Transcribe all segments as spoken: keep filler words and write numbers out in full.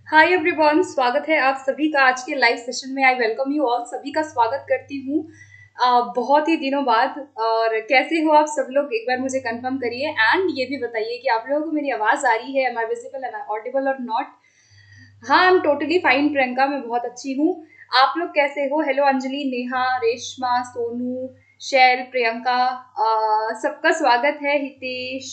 Hi everyone, स्वागत है आप सभी का आज के लाइव सेशन में। आई वेलकम यू ऑल, सभी का स्वागत करती हूँ अ, बहुत ही दिनों बाद। और कैसे हो आप सब लोग, एक बार मुझे कंफर्म करिए एंड ये भी बताइए कि आप लोगों को मेरी आवाज़ आ रही है, am I visible and audible और नॉट। हाँ, I am totally fine Priyanka, मैं बहुत अच्छी हूँ। आप लोग कैसे हो? हेलो अंजलि, नेहा, रेशमा, सोनू, शैल, प्रियंका, अ, सबका स्वागत है। हितेश,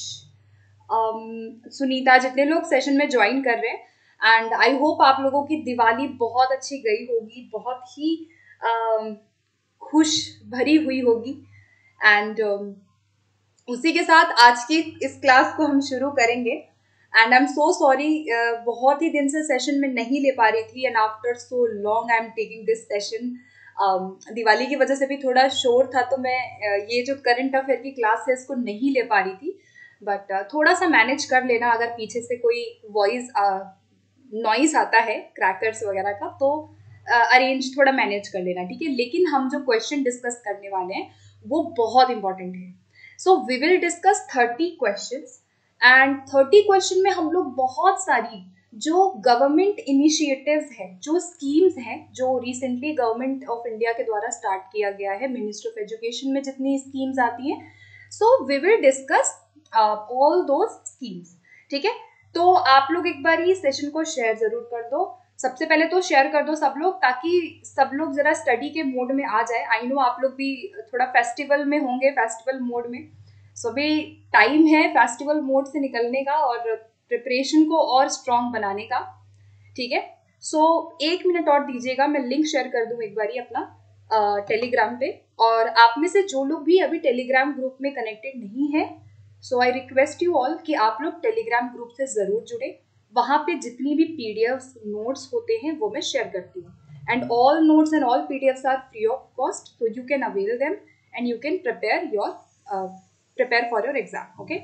अम, सुनीता, जितने लोग सेशन में ज्वाइन कर रहे हैं। एंड आई होप आप लोगों की दिवाली बहुत अच्छी गई होगी, बहुत ही अम, खुश भरी हुई होगी। एंड उसी के साथ आज की इस क्लास को हम शुरू करेंगे। And I am so sorry, बहुत ही दिन से सेशन में नहीं ले पा रही थी, and after so long I am taking this session. Diwali की वजह से भी थोड़ा शोर था, तो मैं uh, ये जो करंट अफेयर की क्लास है इसको नहीं ले पा रही थी। बट uh, थोड़ा सा मैनेज कर लेना, अगर पीछे से कोई वॉइस नॉइस आता है क्रैकर्स वगैरह का, तो अरेंज uh, थोड़ा मैनेज कर लेना, ठीक है। लेकिन हम जो क्वेश्चन डिस्कस करने वाले हैं वो बहुत इंपॉर्टेंट है। So we will discuss thirty questions, and thirty question में हम लोग बहुत सारी जो गवर्नमेंट इनिशिएटिव्स है, जो स्कीम्स हैं, जो रिसेंटली गवर्नमेंट ऑफ इंडिया के द्वारा स्टार्ट किया गया है, मिनिस्ट्री ऑफ एजुकेशन में जितनी स्कीम्स आती हैं, so we will discuss all those schemes, ठीक है। तो आप लोग एक बार ही सेशन को शेयर जरूर कर दो। सबसे पहले तो शेयर कर दो सब लोग, ताकि सब लोग जरा स्टडी के मोड में आ जाए। आई नो आप लोग भी थोड़ा फेस्टिवल में होंगे, फेस्टिवल मोड में। सो so, भी टाइम है फेस्टिवल मोड से निकलने का और प्रिपरेशन को और स्ट्रांग बनाने का, ठीक है। सो so, एक मिनट और दीजिएगा, मैं लिंक शेयर कर दूं एक बारी अपना टेलीग्राम पे। और आप में से जो लोग भी अभी टेलीग्राम ग्रुप में कनेक्टेड नहीं है, so I request you all कि आप लोग टेलीग्राम ग्रुप से जरूर जुड़े। वहां पे जितनी भी पीडीएफ नोट्स होते हैं वो मैं शेयर करती हूँ, and all notes and all PDFs are free of cost, so you can avail them and you can prepare your prepare for your exam, okay.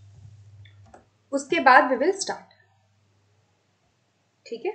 उसके बाद वी विल स्टार्ट, ठीक है।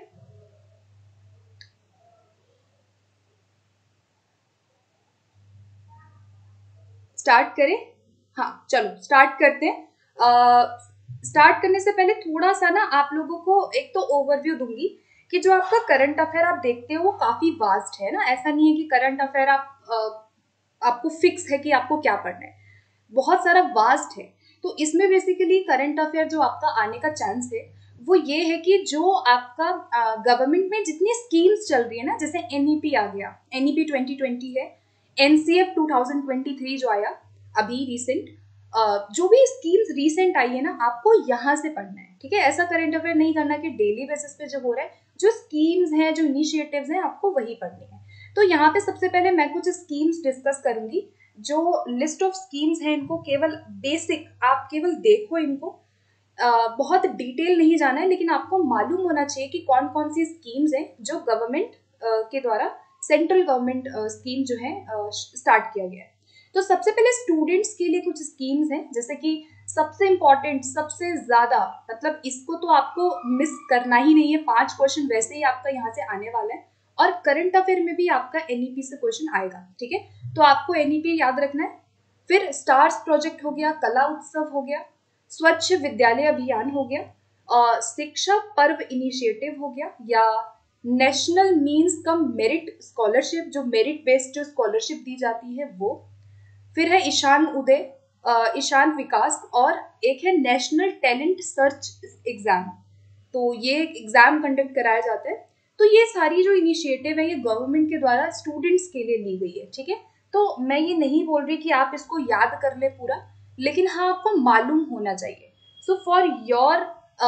स्टार्ट करें? हाँ, चलो स्टार्ट करते हैं। स्टार्ट करने से पहले थोड़ा सा ना आप लोगों को एक तो ओवरव्यू दूंगी कि जो आपका करंट अफेयर आप देखते हो वो काफी वास्ट है ना। ऐसा नहीं है कि करंट अफेयर आप uh, आपको फिक्स है कि आपको क्या पढ़ना है, बहुत सारा वास्ट है। तो इसमें बेसिकली करंट अफेयर जो आपका आने का चांस है वो ये है कि जो आपका गवर्नमेंट uh, में जितनी स्कीम्स चल रही है ना, जैसे एनईपी आ गया, एनईपी ट्वेंटी ट्वेंटी है, NCF two thousand twenty three जो आया अभी रिसेंट, जो भी स्कीम्स रिसेंट आई है ना, आपको यहाँ से पढ़ना है, ठीक है। ऐसा करंट अफेयर नहीं करना कि डेली बेसिस पे जो हो रहा है, जो स्कीम्स हैं, जो इनिशिएटिव्स हैं, आपको वही पढ़नी है। तो यहाँ पे सबसे पहले मैं कुछ स्कीम्स डिस्कस करूंगी। जो लिस्ट ऑफ स्कीम्स हैं इनको केवल बेसिक आप केवल देखो, इनको Uh, बहुत डिटेल नहीं जाना है, लेकिन आपको मालूम होना चाहिए कि कौन कौन सी स्कीम्स हैं जो गवर्नमेंट uh, के द्वारा, सेंट्रल गवर्नमेंट स्कीम जो है स्टार्ट uh, किया गया है। तो सबसे पहले स्टूडेंट्स के लिए कुछ स्कीम्स हैं, जैसे कि सबसे इंपॉर्टेंट, सबसे ज्यादा, मतलब इसको तो आपको मिस करना ही नहीं है। पांच क्वेश्चन वैसे ही आपका यहाँ से आने वाला है, और करंट अफेयर में भी आपका एनईपी से क्वेश्चन आएगा, ठीक है। तो आपको एनईपी याद रखना है। फिर स्टार्स प्रोजेक्ट हो गया, कला उत्सव हो गया, स्वच्छ विद्यालय अभियान हो गया, और शिक्षा पर्व इनिशिएटिव हो गया, या national means cum merit scholarship, जो मेरिट बेस्ड जो स्कॉलरशिप दी जाती है वो। फिर है ईशान उदय, ईशान विकास, और एक है नेशनल टैलेंट सर्च एग्जाम। तो ये एग्जाम कंडक्ट कराया जाता है। तो ये सारी जो इनिशिएटिव है ये गवर्नमेंट के द्वारा स्टूडेंट्स के लिए ली गई है, ठीक है। तो मैं ये नहीं बोल रही कि आप इसको याद कर ले पूरा, लेकिन हाँ आपको मालूम होना चाहिए। सो फॉर योर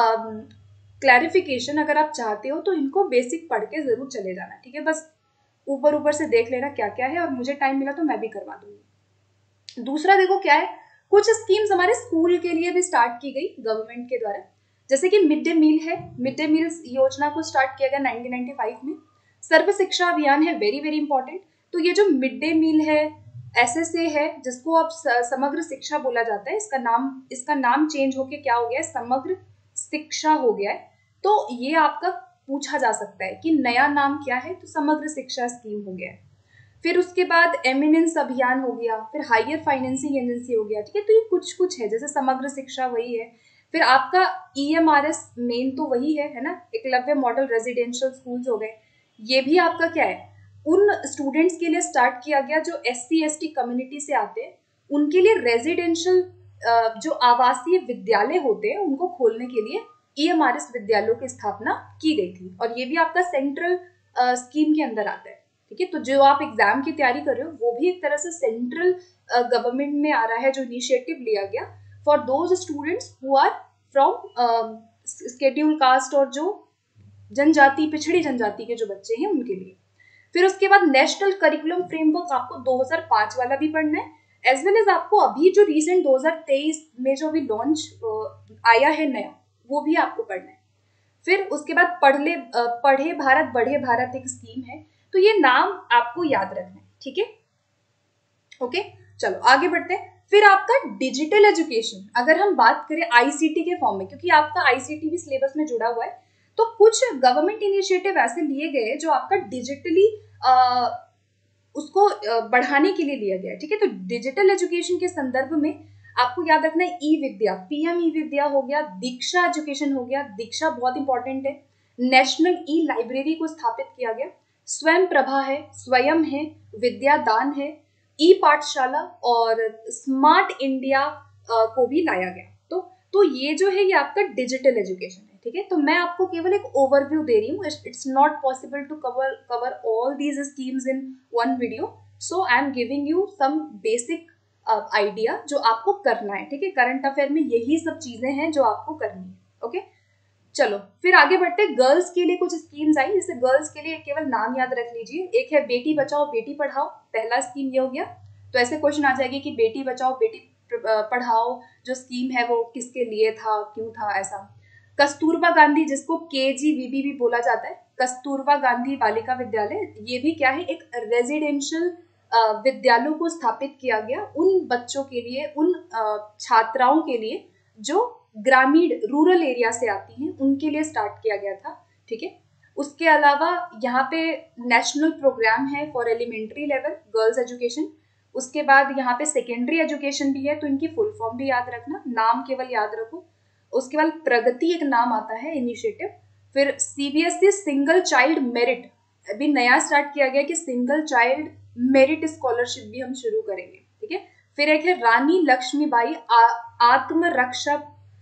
क्लैरिफिकेशन, अगर आप चाहते हो तो इनको बेसिक पढ़ के जरूर चले जाना, ठीक है। बस ऊपर ऊपर से देख लेना क्या क्या है, और मुझे टाइम मिला तो मैं भी करवा दूंगी। दूसरा देखो क्या है, कुछ स्कीम्स हमारे स्कूल के लिए भी स्टार्ट की गई गवर्नमेंट के द्वारा, जैसे कि मिड डे मील है। मिड डे मील योजना को स्टार्ट किया गया नाइनटीन नाइंटी फाइव में। सर्व शिक्षा अभियान है, वेरी वेरी इंपॉर्टेंट। तो ये जो मिड डे मील है, एसएसए है, जिसको अब समग्र शिक्षा बोला जाता है, इसका नाम इसका नाम चेंज होके क्या हो गया है, समग्र शिक्षा हो गया है। तो ये आपका पूछा जा सकता है कि नया नाम क्या है, तो समग्र शिक्षा स्कीम हो गया है। फिर उसके बाद एमिनेंस अभियान हो गया, फिर हायर फाइनेंसिंग एजेंसी हो गया, ठीक है। तो ये कुछ कुछ है, जैसे समग्र शिक्षा वही है। फिर आपका E M R S main तो वही है है ना, एकलव्य मॉडल रेजिडेंशियल स्कूल्स हो गए। ये भी आपका क्या है, उन स्टूडेंट्स के लिए स्टार्ट किया गया जो S C S T community से आते हैं, उनके लिए रेजिडेंशियल जो आवासीय विद्यालय होते हैं उनको खोलने के लिए ई एम आर एस विद्यालयों की स्थापना की गई थी। और ये भी आपका सेंट्रल स्कीम के अंदर आता है, ठीक है। तो जो आप एग्जाम की तैयारी कर रहे हो वो भी एक तरह से सेंट्रल गवर्नमेंट में आ रहा है, जो इनिशिएटिव लिया गया for those students who are from schedule caste और जो जनजाति, पिछड़ी जनजाति के जो बच्चे हैं उनके लिए। फिर उसके बाद नेशनल करिकुलम फ्रेमवर्क आपको दो हज़ार पाँच वाला भी पढ़ना है, एज वेल एज आपको अभी जो रिसेंट दो हज़ार तेईस में जो भी लॉन्च आया है नया, वो भी आपको पढ़ना है। फिर उसके बाद पढ़ले पढ़े भारत बढ़े भारत एक स्कीम है, तो ये नाम आपको याद रखना है, ठीक है। ओके, चलो आगे बढ़ते हैं। फिर आपका डिजिटल एजुकेशन, अगर हम बात करें आईसीटी के फॉर्म में, क्योंकि आपका आईसीटी भी सिलेबस में जुड़ा हुआ है, तो कुछ गवर्नमेंट इनिशिएटिव ऐसे लिए गए जो आपका डिजिटली उसको बढ़ाने के लिए लिया गया है, ठीक है। तो डिजिटल एजुकेशन के संदर्भ में आपको याद रखना है ई विद्या, पीएम ई विद्या हो गया, दीक्षा एजुकेशन हो गया, दीक्षा बहुत इंपॉर्टेंट है, नेशनल ई लाइब्रेरी को स्थापित किया गया, स्वयं प्रभा है, स्वयं है, विद्यादान है, ई पाठशाला और स्मार्ट इंडिया को भी लाया गया। तो तो ये जो है ये आपका डिजिटल एजुकेशन है, ठीक है। तो मैं आपको केवल एक ओवरव्यू दे रही हूँ, it's not possible to cover cover all these schemes in one video, so I am giving you some basic idea जो आपको करना है, ठीक है। करंट अफेयर में यही सब चीजें हैं जो आपको करनी है, ओके। चलो फिर आगे बढ़ते हैं। गर्ल्स के लिए कुछ स्कीम्स आई, जैसे गर्ल्स के लिए केवल नाम याद रख लीजिए, एक है बेटी बचाओ बेटी पढ़ाओ, पहला स्कीम ये हो गया। तो ऐसे क्वेश्चन आ जाएगी कि बेटी बचाओ बेटी पढ़ाओ जो स्कीम है वो किसके लिए था, क्यों था ऐसा। कस्तूरबा गांधी, जिसको के जी वी बी भी बोला जाता है, कस्तूरबा गांधी बालिका विद्यालय, ये भी क्या है, एक रेजिडेंशियल विद्यालयों को स्थापित किया गया उन बच्चों के लिए, उन छात्राओं के लिए जो ग्रामीण रूरल एरिया से आती हैं, उनके लिए स्टार्ट किया गया था, ठीक है। उसके अलावा यहाँ पे नेशनल प्रोग्राम है for elementary level girls education. उसके बाद यहाँ पे सेकेंडरी एजुकेशन भी है, तो इनकी फुल फॉर्म भी याद रखना, नाम केवल याद रखो। उसके बाद प्रगति एक नाम आता है इनिशिएटिव। फिर सीबीएसई सिंगल चाइल्ड मेरिट, अभी नया स्टार्ट किया गया कि सिंगल चाइल्ड मेरिट स्कॉलरशिप भी हम शुरू करेंगे, ठीक है। फिर एक है रानी लक्ष्मीबाई आत्मरक्षा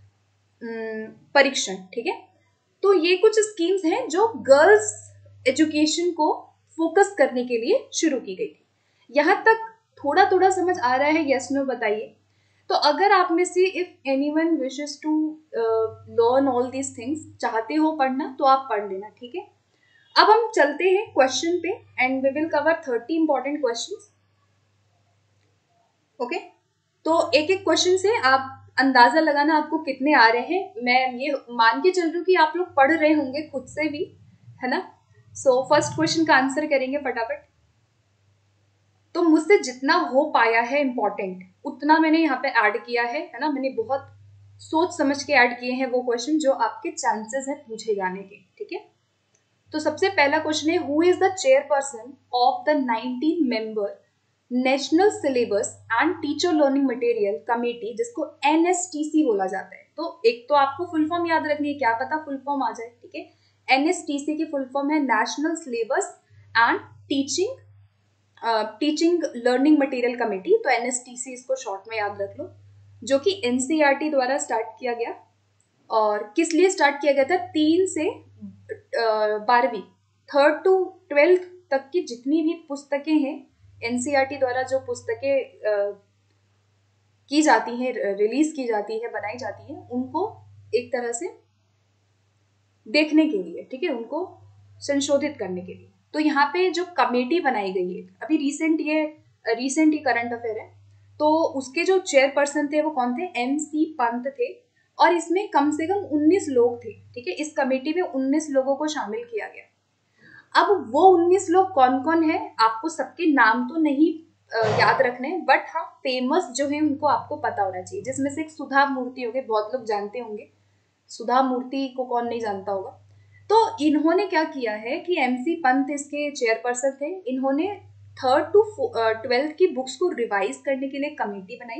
परीक्षण, ठीक है। तो ये कुछ स्कीम्स हैं जो गर्ल्स एजुकेशन को फोकस करने के लिए शुरू की गई थी। यहाँ तक थोड़ा थोड़ा समझ आ रहा है, यस नो बताइए। तो अगर आप में से if anyone wishes to learn all these things, चाहते हो पढ़ना तो आप पढ़ लेना, ठीक है। अब हम चलते हैं क्वेश्चन पे and we will cover thirty important questions, okay. तो एक एक क्वेश्चन से आप अंदाजा लगाना आपको कितने आ रहे हैं। मैं ये मान के चल रही हूँ कि आप लोग पढ़ रहे होंगे खुद से भी, है ना। सो फर्स्ट क्वेश्चन का आंसर करेंगे फटाफट। तो मुझसे जितना हो पाया है इंपॉर्टेंट उतना मैंने यहाँ पे ऐड किया है, है ना। मैंने बहुत सोच समझ के ऐड किए हैं वो क्वेश्चन जो आपके चांसेस है पूछे जाने के, ठीक है। तो सबसे पहला क्वेश्चन है, who is the chairperson of the nineteen member national syllabus and teacher learning material committee, जिसको एन एस टी सी बोला जाता है। तो एक तो आपको फुल फॉर्म याद रखनी है, क्या पता फुल फॉर्म आ जाए, ठीक है। एन एस टी सी की फुल फॉर्म है national syllabus and teaching teaching learning material committee. तो एन एस टी सी इसको शॉर्ट में याद रख लो, जो कि N C E R T द्वारा स्टार्ट किया गया। और किस लिए स्टार्ट किया गया था, तीन से बारहवीं थर्ड टू ट्वेल्थ तक की जितनी भी पुस्तकें हैं N C E R T द्वारा, जो पुस्तकें की जाती हैं, रिलीज की जाती है, बनाई जाती हैं, उनको एक तरह से देखने के लिए, ठीक है, उनको संशोधित करने के लिए। तो यहाँ पे जो कमेटी बनाई गई है, अभी रिसेंट ये रिसेंट ही करंट अफेयर है, तो उसके जो चेयरपर्सन थे वो कौन थे, एम सी पंत थे। और इसमें कम से कम उन्नीस लोग थे, ठीक है। इस कमेटी में उन्नीस लोगों को शामिल किया गया। अब वो उन्नीस लोग कौन कौन है, आपको सबके नाम तो नहीं याद रखने, बट हाँ फेमस जो है उनको आपको पता होना चाहिए। जिसमें से एक सुधा मूर्ति होंगे, बहुत लोग जानते होंगे, सुधा मूर्ति को कौन नहीं जानता होगा। तो इन्होंने क्या किया है कि एमसी पंत इसके चेयरपर्सन थे। इन्होंने थर्ड टू ट्वेल्थ की बुक्स को रिवाइज करने के लिए कमेटी बनाई,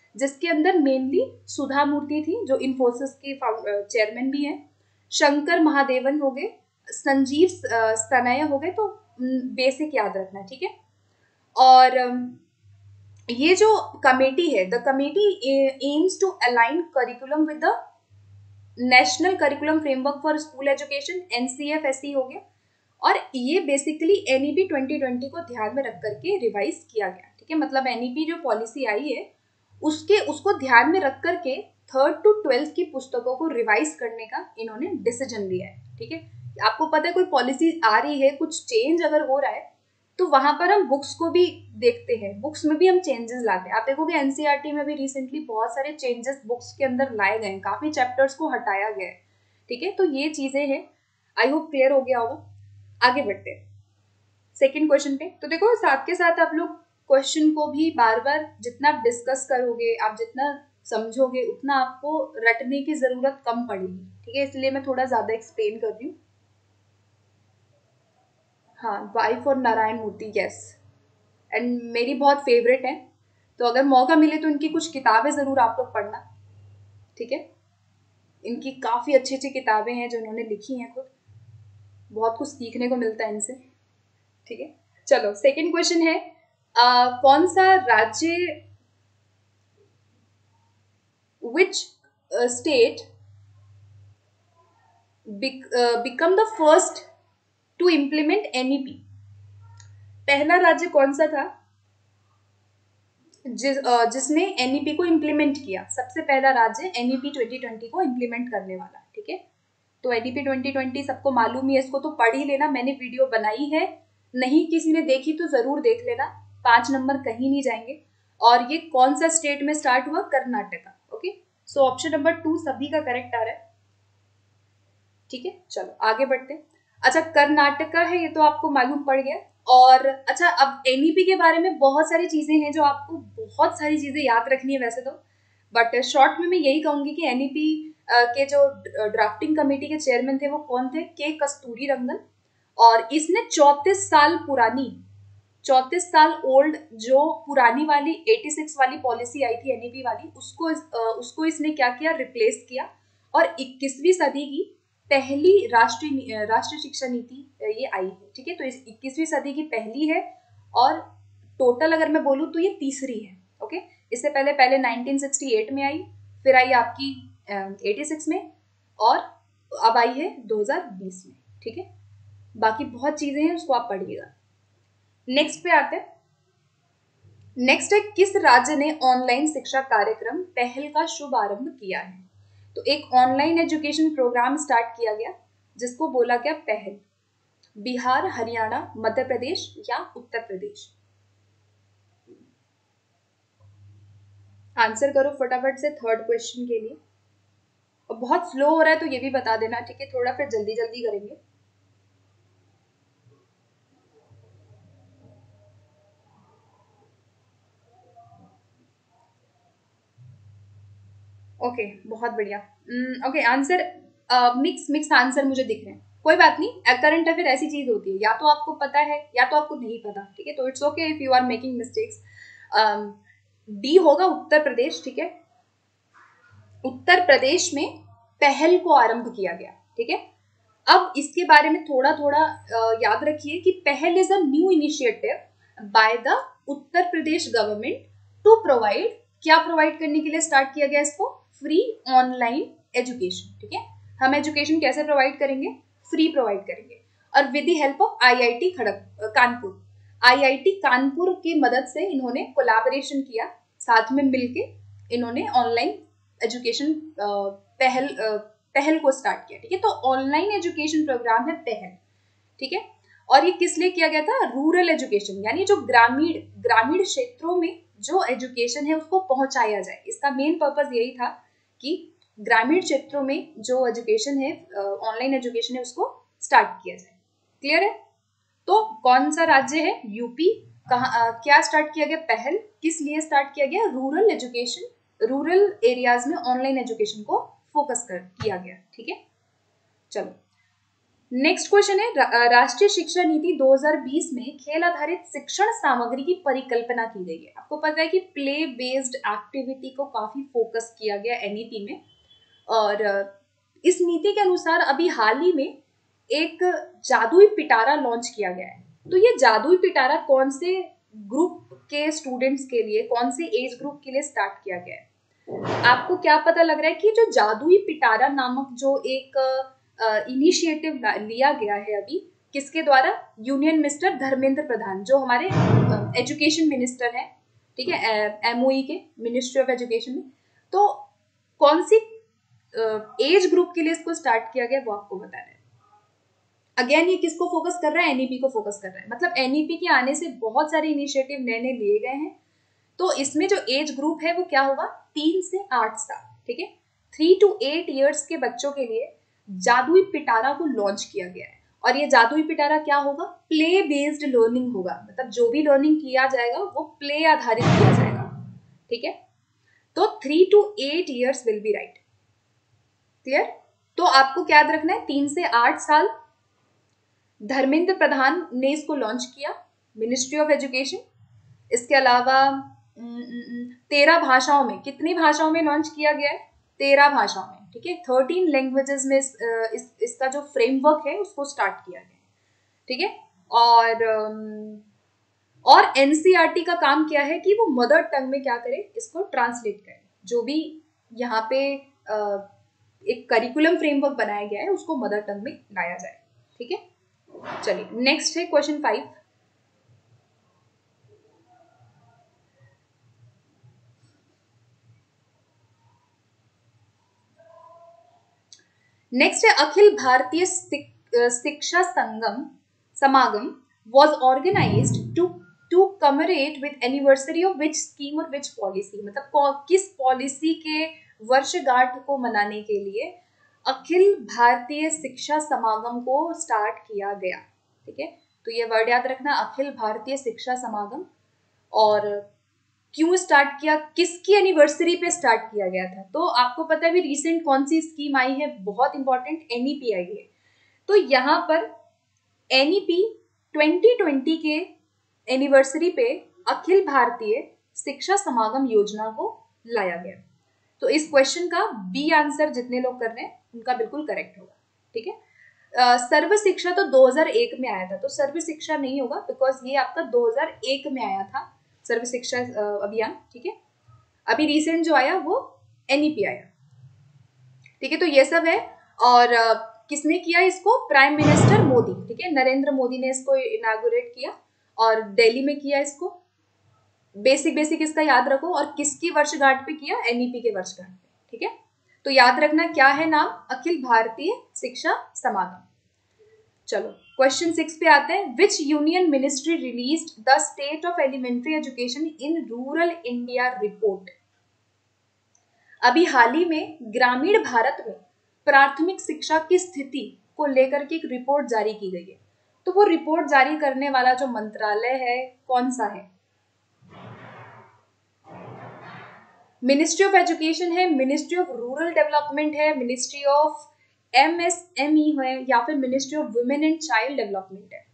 जिसके अंदर मेनली सुधा मूर्ति थी जो इन्फोसिस की चेयरमैन भी हैं, शंकर महादेवन हो गए, संजीव स्तनय हो गए। तो बेसिक याद रखना है, ठीक है। और ये जो कमेटी है, the committee aims to align curriculum with the national curriculum framework for school education, NCFSE हो गया। और ये बेसिकली एनईपी ट्वेंटी ट्वेंटी को ध्यान में रख करके रिवाइज किया गया, ठीक है। मतलब एनईपी जो पॉलिसी आई है उसके उसको ध्यान में रख करके थर्ड टू ट्वेल्थ की पुस्तकों को रिवाइज करने का इन्होंने डिसीजन लिया है, ठीक है। आपको पता है कोई पॉलिसी आ रही है, कुछ चेंज अगर हो रहा है तो वहां पर हम बुक्स को भी देखते हैं, बुक्स में भी हम चेंजेस लाते हैं। आप देखोगे एनसीईआरटी में भी रिसेंटली बहुत सारे चेंजेस बुक्स के अंदर लाए गए हैं, काफी चैप्टर्स को हटाया गया है, ठीक है। तो ये चीजें हैं, आई होप क्लियर हो गया होगा। आगे बढ़ते हैं सेकंड क्वेश्चन पे। तो देखो साथ के साथ आप लोग क्वेश्चन को भी बार बार जितना डिस्कस करोगे, आप जितना समझोगे, उतना आपको रटने की जरूरत कम पड़ेगी, ठीक है। इसलिए मैं थोड़ा ज्यादा एक्सप्लेन कर रही हूँ। हाँ, वाइफ और नारायण मूर्ति, यस, एंड मेरी बहुत फेवरेट है। तो अगर मौका मिले तो इनकी कुछ किताबें जरूर आप लोग पढ़ना, ठीक है। इनकी काफी अच्छी अच्छी किताबें हैं जो इन्होंने लिखी हैं खुद, बहुत कुछ सीखने को मिलता है इनसे, ठीक है। चलो सेकंड क्वेश्चन है, आ, कौन सा राज्य, which state become the first to implement NEP. पहला राज्य कौन सा था जिस uh, जिसने एनईपी को इम्प्लीमेंट किया। सबसे पहला राज्य एनईपी ट्वेंटी ट्वेंटी को इम्प्लीमेंट करने वाला, ठीक है। तो एनईपी ट्वेंटी ट्वेंटी सबको मालूम ही है, इसको तो पढ़ ही लेना, मैंने वीडियो बनाई है, नहीं किसी ने देखी तो जरूर देख लेना, पांच नंबर कहीं नहीं जाएंगे। और ये कौन सा स्टेट में स्टार्ट हुआ, Karnataka, okay. So option number two सभी का करेक्ट आ रहा है, ठीक है। चलो आगे बढ़ते हैं। अच्छा, कर्नाटका है, ये तो आपको मालूम पड़ गया। और अच्छा, अब एनईपी के बारे में बहुत सारी चीजें हैं जो आपको बहुत सारी चीजें याद रखनी है वैसे तो, बट शॉर्ट में मैं यही कहूंगी कि एनईपी के जो ड्राफ्टिंग कमेटी के चेयरमैन थे वो कौन थे, के कस्तूरी रंगन। और इसने चौंतीस साल पुरानी, चौंतीस साल ओल्ड जो पुरानी वाली छियासी वाली पॉलिसी आई थी एनईपी वाली, उसको उसको इसने क्या किया, रिप्लेस किया। और इक्कीसवीं सदी की पहली राष्ट्रीय राष्ट्रीय शिक्षा नीति ये आई है, ठीक है। तो इस इक्कीसवीं सदी की पहली है और टोटल अगर मैं बोलूँ तो ये तीसरी है, ओके। इससे पहले पहले नाइनटीन सिक्सटी एट में आई, फिर आई आपकी छियासी में, और अब आई है दो हज़ार बीस में, ठीक है। बाकी बहुत चीजें हैं, उसको आप पढ़िएगा। नेक्स्ट पे आते हैं। नेक्स्ट है, किस राज्य ने ऑनलाइन शिक्षा कार्यक्रम पहल का शुभारंभ किया है। तो एक ऑनलाइन एजुकेशन प्रोग्राम स्टार्ट किया गया जिसको बोला गया पहल। बिहार, हरियाणा, मध्य प्रदेश या उत्तर प्रदेश। आंसर करो फटाफट से थर्ड क्वेश्चन के लिए। और बहुत स्लो हो रहा है तो ये भी बता देना, ठीक है, थोड़ा फिर जल्दी जल्दी करेंगे। ओके okay, बहुत बढ़िया। Okay, answer mix mix answer मुझे दिख रहे हैं, कोई बात नहीं। करंट अफेयर ऐसी चीज होती है, या तो आपको पता है या तो आपको नहीं पता, ठीक है। तो it's okay if you are making mistakes. D होगा उत्तर प्रदेश, ठीक है। उत्तर प्रदेश में पहल को आरंभ किया गया, ठीक है। अब इसके बारे में थोड़ा थोड़ा uh, याद रखिए कि Pahal is a new initiative by the Uttar Pradesh government to provide, क्या प्रोवाइड करने के लिए स्टार्ट किया गया इसको, फ्री ऑनलाइन एजुकेशन, ठीक है। हम एजुकेशन कैसे प्रोवाइड करेंगे, फ्री प्रोवाइड करेंगे, और with the help of IIT खड़ग कानपुर। आईआईटी कानपुर की मदद से इन्होंने कोलैबोरेशन किया, साथ में मिलके इन्होंने ऑनलाइन एजुकेशन पहल पहल को स्टार्ट किया, ठीक है। तो ऑनलाइन एजुकेशन प्रोग्राम है पहल, ठीक है। और ये किस लिए किया गया था, रूरल एजुकेशन, यानी जो ग्रामीण ग्रामीण क्षेत्रों में जो एजुकेशन है उसको पहुंचाया जाए। इसका मेन पर्पस यही था कि ग्रामीण क्षेत्रों में जो एजुकेशन है, ऑनलाइन एजुकेशन है, उसको स्टार्ट किया जाए। क्लियर है। तो कौन सा राज्य है, यूपी। कहाँ क्या स्टार्ट किया गया, पहल किस लिए स्टार्ट किया गया, रूरल एजुकेशन, रूरल एरियाज में ऑनलाइन एजुकेशन को फोकस कर किया गया, ठीक है। चलो नेक्स्ट क्वेश्चन है, रा, राष्ट्रीय शिक्षा नीति दो हज़ार बीस में खेल आधारित शिक्षण सामग्री की परिकल्पना की गई है। आपको पता है कि प्ले बेस्ड एक्टिविटी को काफी फोकस किया गया एनईपी में, और इस नीति के अनुसार अभी हाल ही में एक जादुई पिटारा लॉन्च किया गया है। तो ये जादुई पिटारा कौन से ग्रुप के स्टूडेंट्स के लिए, कौन से एज ग्रुप के लिए स्टार्ट किया गया है? आपको क्या पता लग रहा है कि जो जादुई पिटारा नामक जो एक इनिशिएटिव uh, लिया गया है अभी, किसके द्वारा? यूनियन मिनिस्टर धर्मेंद्र प्रधान, जो हमारे एजुकेशन uh, मिनिस्टर हैं, ठीक है, एमओई के, मिनिस्ट्री ऑफ एजुकेशन में। तो कौन सी एज uh, ग्रुप के लिए इसको स्टार्ट किया गया वो आपको बता रहे हैं। अगेन ये किसको फोकस कर रहा है? एनईपी को फोकस कर रहा है। मतलब एनईपी के आने से बहुत सारे इनिशिएटिव नए नए लिए गए हैं। तो इसमें जो एज ग्रुप है वो क्या होगा? तीन से आठ साल, ठीक है, थ्री टू एट ईयर्स के बच्चों के लिए जादुई पिटारा को लॉन्च किया गया है। और ये जादुई पिटारा क्या होगा? प्ले बेस्ड लर्निंग होगा। मतलब जो भी लर्निंग किया जाएगा वो प्ले आधारित किया जाएगा, ठीक है। तो three to eight years will be right. Clear? तो आपको क्या याद रखना है? तीन से आठ साल, धर्मेंद्र प्रधान ने इसको लॉन्च किया, मिनिस्ट्री ऑफ एजुकेशन। इसके अलावा तेरह भाषाओं में, कितनी भाषाओं में लॉन्च किया गया है? तेरह भाषाओं में, ठीक है। थर्टीन लैंग्वेजेस में इस, इस, इसका जो फ्रेमवर्क है उसको स्टार्ट किया गया है, ठीक है। और और एनसीईआरटी का काम क्या है कि वो मदर टंग में क्या करे? इसको ट्रांसलेट करे। जो भी यहाँ पे एक करिकुलम फ्रेमवर्क बनाया गया है उसको मदर टंग में लाया जाए, ठीक है। चलिए नेक्स्ट है क्वेश्चन फाइव। नेक्स्ट है, अखिल भारतीय शिक्षा संगम समागम was organized to to commemorate with anniversary of which scheme और which policy। मतलब किस पॉलिसी के वर्षगांठ को मनाने के लिए अखिल भारतीय शिक्षा समागम को स्टार्ट किया गया, ठीक है। तो ये वर्ड याद रखना, अखिल भारतीय शिक्षा समागम। और क्यों स्टार्ट किया, किसकी एनिवर्सरी पे स्टार्ट किया गया था? तो आपको पता है भी रिसेंट कौन सी स्कीम आई है, बहुत इंपॉर्टेंट, एनईपी आई है। तो यहाँ पर एनईपी ट्वेंटी ट्वेंटी के एनिवर्सरी पे अखिल भारतीय शिक्षा समागम योजना को लाया गया। तो इस क्वेश्चन का बी आंसर जितने लोग कर रहे हैं उनका बिल्कुल करेक्ट होगा, ठीक है। सर्व शिक्षा तो दो हज़ार एक में आया था, तो सर्व शिक्षा नहीं होगा बिकॉज ये आपका दो हज़ार एक में आया था, सर्व शिक्षा अभियान, ठीक है। अभी रिसेंट जो आया वो एनईपी आया, ठीक है। तो ये सब है। और किसने किया इसको? प्राइम मिनिस्टर मोदी, ठीक है, नरेंद्र मोदी ने इसको इनागुरेट किया और दिल्ली में किया इसको। बेसिक बेसिक इसका याद रखो। और किसकी वर्षगांठ पे किया? एनईपी के वर्षगांठ पे, ठीक है। तो याद रखना क्या है नाम? अखिल भारतीय शिक्षा समागम। चलो क्वेश्चन सिक्स पे आते हैं। Which union ministry released the state of elementary education in rural India report. अभी हाल ही में ग्रामीण भारत में प्राथमिक शिक्षा की स्थिति को लेकर के एक रिपोर्ट जारी की गई है। तो वो रिपोर्ट जारी करने वाला जो मंत्रालय है कौन सा है? मिनिस्ट्री ऑफ एजुकेशन है, मिनिस्ट्री ऑफ रूरल डेवलपमेंट है, मिनिस्ट्री ऑफ एमएसएमई है, या फिर ministry of women and child development है।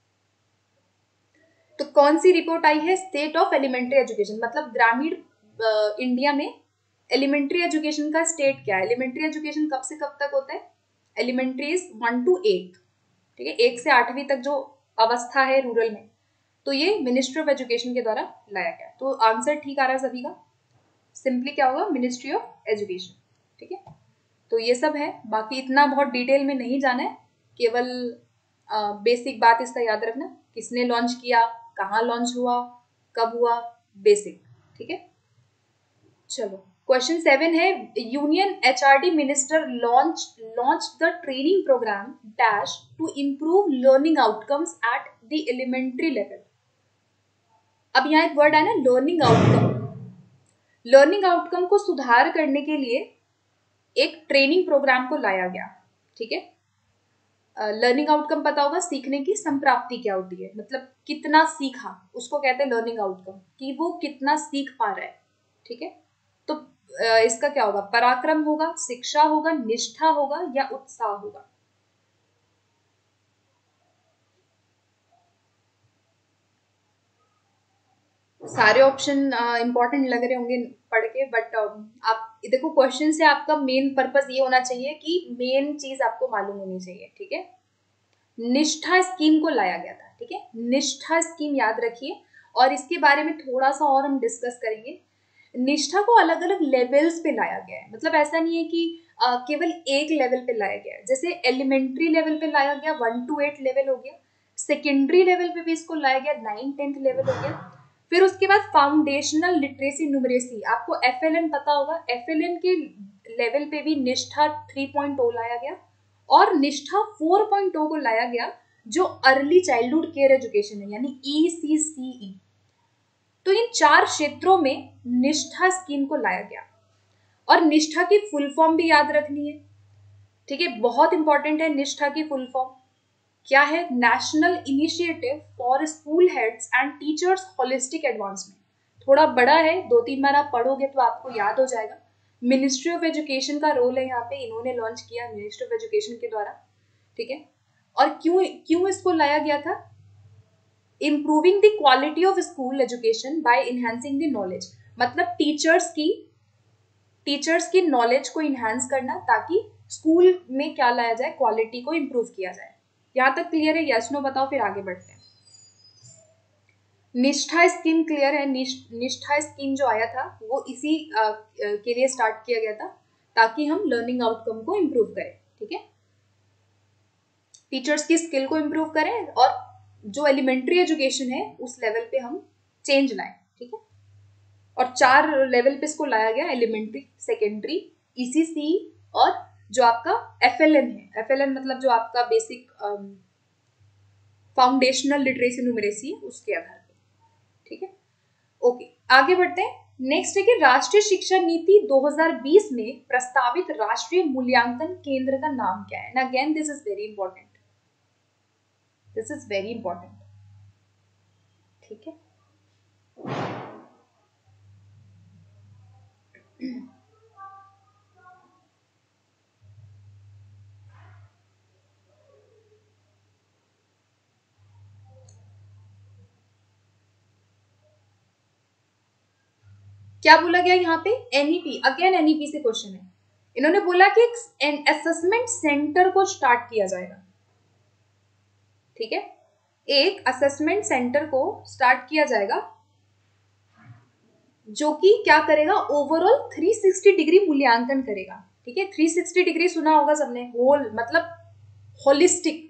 तो कौन सी रिपोर्ट आई है? State of elementary education. मतलब ग्रामीण इंडिया में एलिमेंट्री एजुकेशन का स्टेट क्या है? एलिमेंट्री एजुकेशन कब से कब तक होता है? Elementary is one to eight, ठीक है, एक से आठवीं तक जो अवस्था है रूरल में, तो ये मिनिस्ट्री ऑफ एजुकेशन के द्वारा लाया गया। तो आंसर ठीक आ रहा है सभी का। सिंपली क्या होगा? मिनिस्ट्री ऑफ एजुकेशन, ठीक है। तो ये सब है, बाकी इतना बहुत डिटेल में नहीं जाना है, केवल बेसिक बात इसका याद रखना, किसने लॉन्च किया, कहाँ लॉन्च हुआ, कब हुआ, बेसिक, ठीक है। चलो क्वेश्चन सेवन है। Union HRD minister launch launch the training programme dash to improve learning outcomes at the elementary level. अब यहाँ एक वर्ड है ना, लर्निंग आउटकम। लर्निंग आउटकम को सुधार करने के लिए एक ट्रेनिंग प्रोग्राम को लाया गया, ठीक है। लर्निंग uh, आउटकम पता होगा, सीखने की संप्राप्ति क्या होती है, मतलब कितना सीखा, उसको कहते हैं लर्निंग आउटकम, कि वो कितना सीख पा रहा है, ठीक है। तो uh, इसका क्या होगा? पराक्रम होगा, शिक्षा होगा, निष्ठा होगा, या उत्साह होगा? सारे ऑप्शन इंपॉर्टेंट लग रहे होंगे पढ़ के, बट आप देखो क्वेश्चन से आपका मेन पर्पस ये होना चाहिए कि मेन चीज आपको मालूम होनी चाहिए, ठीक है। निष्ठा स्कीम को लाया गया था, ठीक है, निष्ठा स्कीम याद रखिए, और इसके बारे में थोड़ा सा और हम डिस्कस करेंगे। निष्ठा को अलग अलग लेवल्स पे लाया गया है, मतलब ऐसा नहीं है कि uh, केवल एक लेवल पे लाया गया है। जैसे एलिमेंट्री लेवल पे लाया गया, वन टू एट लेवल हो गया, सेकेंडरी लेवल पे भी इसको लाया गया, नाइन टेंथ लेवल हो गया। फिर उसके बाद फाउंडेशनल लिटरेसी न्यूमरेसी, आपको एफ एल एन पता होगा, एफ एल एन के लेवल पे भी निष्ठा थ्री पॉइंट ओ लाया गया, और निष्ठा फोर पॉइंट ओ को लाया गया जो अर्ली चाइल्डहुड केयर एजुकेशन है, यानी ई सी सी ई। तो इन चार क्षेत्रों में निष्ठा स्कीम को लाया गया, और निष्ठा की फुल फॉर्म भी याद रखनी है, ठीक है, बहुत इंपॉर्टेंट है। निष्ठा की फुल फॉर्म क्या है? National initiative for school heads and teachers holistic advancement. थोड़ा बड़ा है, दो तीन बार आप पढ़ोगे तो आपको याद हो जाएगा। मिनिस्ट्री ऑफ एजुकेशन का रोल है यहाँ पे, इन्होंने लॉन्च किया मिनिस्ट्री ऑफ एजुकेशन के द्वारा, ठीक है। और क्यों क्यों इसको लाया गया था? Improving the quality of school education by enhancing the knowledge, मतलब टीचर्स की टीचर्स की नॉलेज को इनहेंस करना, ताकि स्कूल में क्या लाया जाए, क्वालिटी को इम्प्रूव किया जाए। यहाँ तक क्लियर है? यस नो बताओ, फिर आगे बढ़ते हैं। निष्ठा स्कीम क्लियर है? निष्ठा स्कीम जो आया था वो इसी आ, के लिए स्टार्ट किया गया था, ताकि हम लर्निंग आउटकम को इम्प्रूव करें, ठीक है, टीचर्स की स्किल को इम्प्रूव करें, और जो एलिमेंट्री एजुकेशन है उस लेवल पे हम चेंज लाएं, ठीक है। और चार लेवल पे इसको लाया गया, एलिमेंट्री, सेकेंडरी, ई सी सी, और जो आपका एफ एल एन है। एफ एल एन मतलब जो आपका बेसिक फाउंडेशनल लिटरेसी न्यूमरेसी है, उसके आधार पर, ठीक है। ओके, आगे बढ़ते हैं। नेक्स्ट है कि राष्ट्रीय शिक्षा नीति दो हज़ार बीस में प्रस्तावित राष्ट्रीय मूल्यांकन केंद्र का नाम क्या है? And again this is very important, this is very important, ठीक है। क्या बोला गया यहाँ पे? N E P, again N E P से क्वेश्चन है। इन्होंने बोला कि एक असेसमेंट सेंटर को स्टार्ट किया जाएगा, ठीक है, एक असेसमेंट सेंटर को स्टार्ट किया जाएगा जो कि क्या करेगा, ओवरऑल थ्री सिक्सटी डिग्री मूल्यांकन करेगा, ठीक है। थ्री सिक्सटी डिग्री सुना होगा सबने, होल मतलब होलिस्टिक,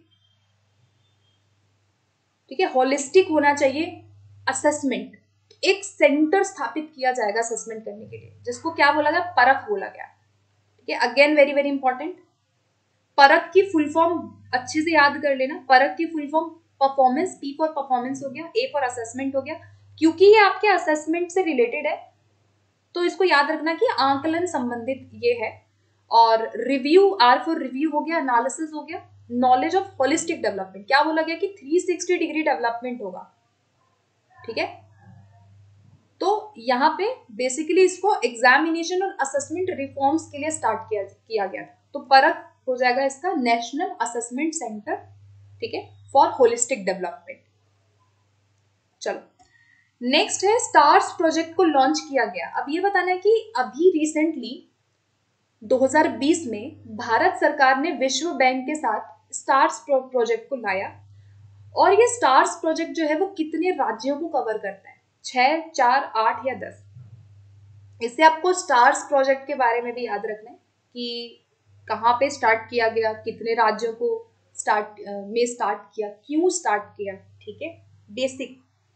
ठीक है, होलिस्टिक होना चाहिए असेसमेंट। एक सेंटर स्थापित किया जाएगा असेसमेंट करने के लिए, जिसको क्या बोला गया, परख बोला गया, ठीक है। अगेन वेरी वेरी इंपॉर्टेंट, परख की फुल फॉर्म अच्छे से याद कर लेना। परख की full form performance, P for performance हो गया, ए फॉर असेसमेंट हो गया। क्योंकि ये आपके असेसमेंट से रिलेटेड है तो इसको याद रखना कि आंकलन संबंधित ये है। और रिव्यू, आर फॉर रिव्यू हो गया, एनालिसिस हो गया, नॉलेज ऑफ होलिस्टिक डेवलपमेंट, क्या बोला गया कि थ्री सिक्सटी डिग्री डेवलपमेंट होगा, ठीक है। तो यहाँ पे बेसिकली इसको एग्जामिनेशन और असेसमेंट रिफॉर्म्स के लिए स्टार्ट किया किया गया था। तो परख हो जाएगा इसका नेशनल असेसमेंट सेंटर, ठीक है, फॉर होलिस्टिक डेवलपमेंट। चलो नेक्स्ट है स्टार्स प्रोजेक्ट को लॉन्च किया गया। अब ये बताना है कि अभी रिसेंटली दो हज़ार बीस में भारत सरकार ने विश्व बैंक के साथ स्टार्स प्रोजेक्ट को लाया, और ये स्टार्स प्रोजेक्ट जो है वो कितने राज्यों को कवर करता है? छह, चार, आठ या दस? इससे आपको स्टार्स प्रोजेक्ट के बारे में भी याद रखना है कि कहाँ पे स्टार्ट किया गया, कितने राज्यों को स्टार्ट में स्टार्ट किया, क्यों स्टार्ट किया, ठीक है, बेसिक।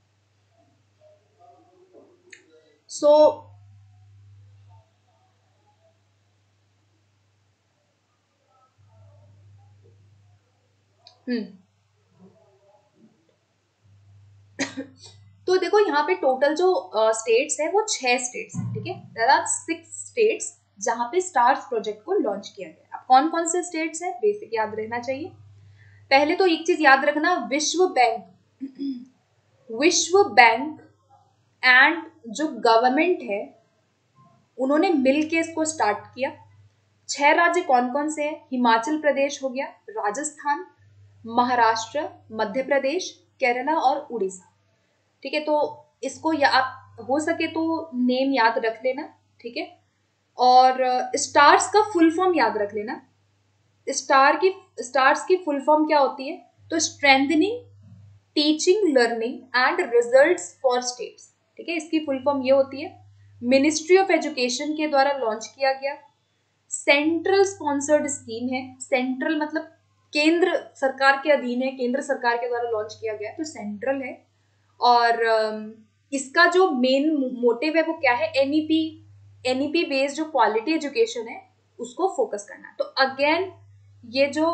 सो हम्म तो देखो यहाँ पे टोटल जो स्टेट्स है वो छह स्टेट्स है, ठीक है। देयर आर सिक्स स्टेट्स जहाँ पे स्टार्स प्रोजेक्ट को लॉन्च किया गया। अब कौन कौन से स्टेट्स है, बेसिक याद रहना चाहिए। पहले तो एक चीज याद रखना, विश्व बैंक, विश्व बैंक एंड जो गवर्नमेंट है उन्होंने मिलके इसको स्टार्ट किया। छह राज्य कौन कौन से हैं? हिमाचल प्रदेश हो गया, राजस्थान, महाराष्ट्र, मध्य प्रदेश, केरला और उड़ीसा, ठीक है। तो इसको या आप हो सके तो नेम याद रख लेना, ठीक है। और स्टार्स का फुल फॉर्म याद रख लेना। स्टार की स्टार्स की फुल फॉर्म क्या होती है? तो strengthening teaching learning and results for states, ठीक है, इसकी फुल फॉर्म ये होती है। मिनिस्ट्री ऑफ एजुकेशन के द्वारा लॉन्च किया गया, सेंट्रल स्पॉन्सर्ड स्कीम है। सेंट्रल मतलब केंद्र सरकार के अधीन है, केंद्र सरकार के द्वारा लॉन्च किया गया, तो सेंट्रल है। और इसका जो मेन मोटिव है वो क्या है? एनईपी एनईपी बेस्ड जो क्वालिटी एजुकेशन है उसको फोकस करना। तो अगेन ये जो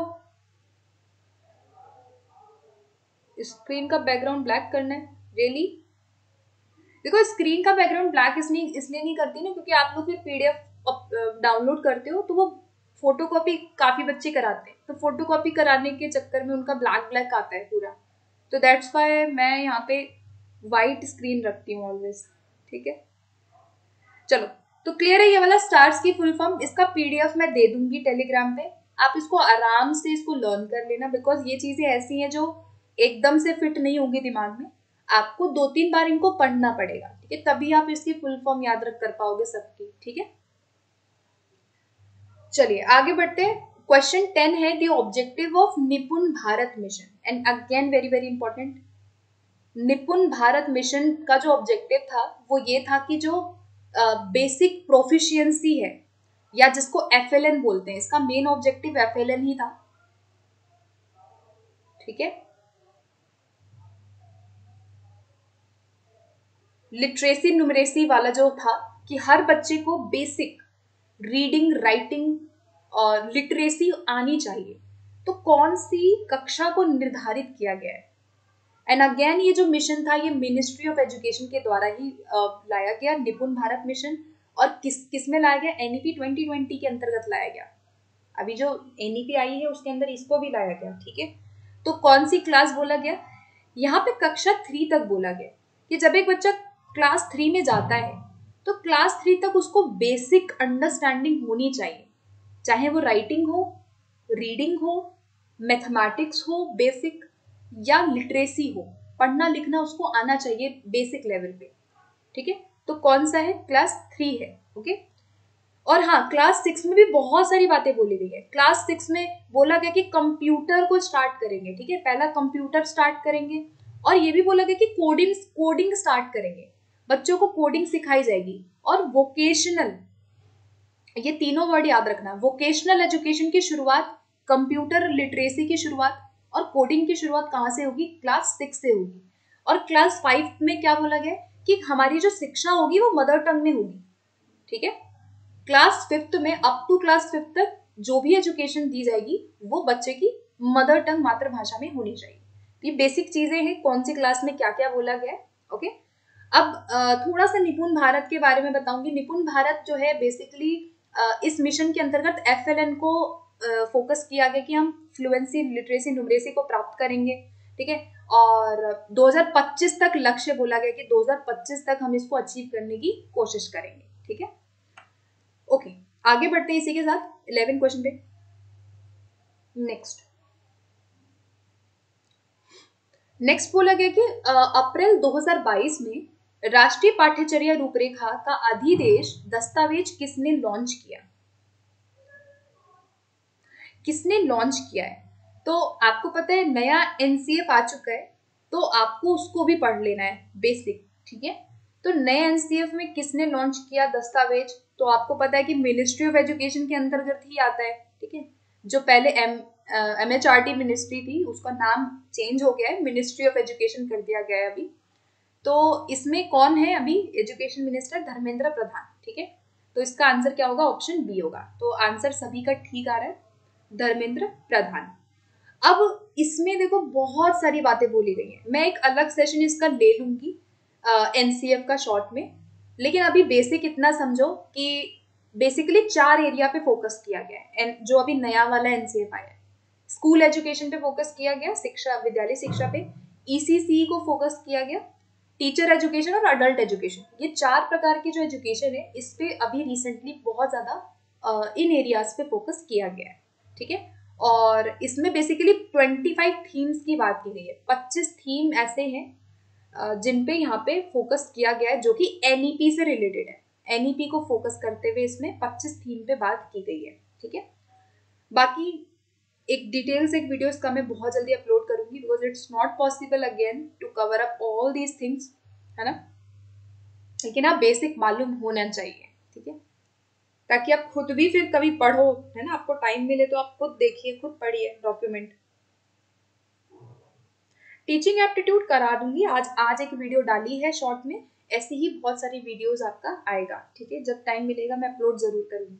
स्क्रीन का बैकग्राउंड ब्लैक करना है, रियली देखो स्क्रीन का बैकग्राउंड ब्लैक इसलिए इसलिए नहीं करती ना क्योंकि आप लोग फिर पीडीएफ डाउनलोड करते हो तो वो फोटोकॉपी काफी बच्चे कराते हैं, तो फोटोकॉपी कराने के चक्कर में उनका ब्लैक ब्लैक आता है पूरा, तो दैट्स वाई मैं यहाँ पे वाइट स्क्रीन रखती हूँ ऑलवेज, ठीक है। चलो तो क्लियर है ये वाला स्टार्स की फुल फॉर्म। इसका पीडीएफ मैं दे दूंगी टेलीग्राम पे, आप इसको आराम से इसको लर्न कर लेना, बिकॉज ये चीजें ऐसी हैं जो एकदम से फिट नहीं होगी दिमाग में, आपको दो तीन बार इनको पढ़ना पड़ेगा, ठीक है, तभी आप इसकी फुल फॉर्म याद रख कर पाओगे सबकी, ठीक है। चलिए आगे बढ़ते हैं। क्वेश्चन टेन है the objective of Nipun Bharat mission, and again very very important. Nipun Bharat mission का जो ऑब्जेक्टिव था वो ये था कि जो बेसिक uh, प्रोफिशिएंसी है या जिसको एफएलएन बोलते हैं, इसका मेन ऑब्जेक्टिव एफएलएन ही था, ठीक है। लिटरेसी न्यूमरेसी वाला जो था कि हर बच्चे को बेसिक रीडिंग राइटिंग और लिटरेसी आनी चाहिए, तो कौन सी कक्षा को निर्धारित किया गया है? एंड अगेन ये जो मिशन था ये मिनिस्ट्री ऑफ एजुकेशन के द्वारा ही लाया गया, निपुण भारत मिशन। और किस किस में लाया गया? एनईपी ट्वेंटी ट्वेंटी के अंतर्गत लाया गया। अभी जो एनईपी आई है उसके अंदर इसको भी लाया गया, ठीक है। तो कौन सी क्लास बोला गया? यहाँ पे कक्षा थ्री तक बोला गया कि जब एक बच्चा क्लास थ्री में जाता है तो क्लास थ्री तक उसको बेसिक अंडरस्टैंडिंग होनी चाहिए, चाहे वो राइटिंग हो, रीडिंग हो, मैथमेटिक्स हो बेसिक, या लिटरेसी हो, पढ़ना लिखना उसको आना चाहिए बेसिक लेवल पे, ठीक है। तो कौन सा है? क्लास थ्री है, ओके। और हाँ, क्लास सिक्स में भी बहुत सारी बातें बोली गई है। क्लास सिक्स में बोला गया कि कंप्यूटर को स्टार्ट करेंगे, ठीक है, पहला कंप्यूटर स्टार्ट करेंगे, और ये भी बोला गया कि कोडिंग कोडिंग स्टार्ट करेंगे, बच्चों को कोडिंग सिखाई जाएगी। और वोकेशनल, ये तीनों वर्ड याद रखना, वोकेशनल एजुकेशन की शुरुआत, कंप्यूटर लिटरेसी की शुरुआत और कोडिंग की शुरुआत कहाँ से होगी? क्लास सिक्स से होगी। और क्लास फाइव में क्या बोला गया कि हमारी जो शिक्षा होगी वो मदर टंग में होगी, ठीक है। क्लास फिफ्थ में अप टू क्लास फिफ्थ तक जो भी एजुकेशन दी जाएगी वो बच्चे की मदर टंग मातृभाषा में होनी चाहिए। ये बेसिक चीजें हैं कौन सी क्लास में क्या क्या बोला गया है, ओके। अब थोड़ा सा निपुण भारत के बारे में बताऊंगी। निपुण भारत जो है बेसिकली इस मिशन के अंतर्गत एफएलएन को फोकस किया गया कि हम फ्लुएंसी लिटरेसी न्यूमरेसी को प्राप्त करेंगे, ठीक है। और दो हज़ार पच्चीस तक लक्ष्य बोला गया कि दो हज़ार पच्चीस तक हम इसको अचीव करने की कोशिश करेंगे, ठीक है। ओके okay, आगे बढ़ते हैं इसी के साथ इलेवन क्वेश्चन पे। नेक्स्ट नेक्स्ट बोला गया कि अप्रैल दो हज़ार बाईस में राष्ट्रीय पाठ्यचर्या रूपरेखा का अधिदेश दस्तावेज किसने लॉन्च किया? किसने लॉन्च किया है? तो आपको पता है नया एनसीएफ आ चुका है, तो आपको उसको भी पढ़ लेना है बेसिक, ठीक है। तो नए एनसीएफ में किसने लॉन्च किया दस्तावेज? तो आपको पता है कि मिनिस्ट्री ऑफ एजुकेशन के अंतर्गत ही आता है, ठीक है। जो पहले M M H R T ministry थी उसका नाम चेंज हो गया है, मिनिस्ट्री ऑफ एजुकेशन कर दिया गया है अभी। तो इसमें कौन है अभी एजुकेशन मिनिस्टर? धर्मेंद्र प्रधान, ठीक है। तो इसका आंसर क्या होगा? ऑप्शन बी होगा। तो आंसर सभी का ठीक आ रहा है, धर्मेंद्र प्रधान। अब इसमें देखो बहुत सारी बातें बोली गई हैं, मैं एक अलग सेशन इसका ले लूंगी एनसीएफ का शॉर्ट में, लेकिन अभी बेसिक इतना समझो कि बेसिकली चार एरिया पे फोकस किया गया है। जो अभी नया वाला एनसीएफ आया है, स्कूल एजुकेशन पे फोकस किया गया, शिक्षा विद्यालय शिक्षा पे, ईसीसी को फोकस किया गया, टीचर एजुकेशन और अडल्ट एजुकेशन, ये चार प्रकार की जो एजुकेशन है इस पे अभी रिसेंटली बहुत ज्यादा इन एरियाज पे फोकस किया गया है, ठीक है। और इसमें बेसिकली पच्चीस थीम्स की बात की गई है। पच्चीस थीम ऐसे हैं जिन पे यहाँ पे फोकस किया गया है, जो कि एनईपी से रिलेटेड है। एनईपी को फोकस करते हुए इसमें पच्चीस थीम पे बात की गई है, ठीक है। बाकी एक डिटेल से एक वीडियो इसका मैं बहुत जल्दी अपलोड करूंगी, because it's not possible again to cover up all these things, है ना। लेकिन आप बेसिक मालूम होना चाहिए, ठीक है, ताकि आप खुद भी फिर कभी पढ़ो, है ना, आपको टाइम मिले तो आप खुद देखिए, खुद पढ़िए डॉक्यूमेंट। टीचिंग एप्टीट्यूड करा दूंगी, आज आज एक वीडियो डाली है शॉर्ट में, ऐसी ही बहुत सारी वीडियोस आपका आएगा, ठीक है, जब टाइम मिलेगा मैं अपलोड जरूर करूंगी।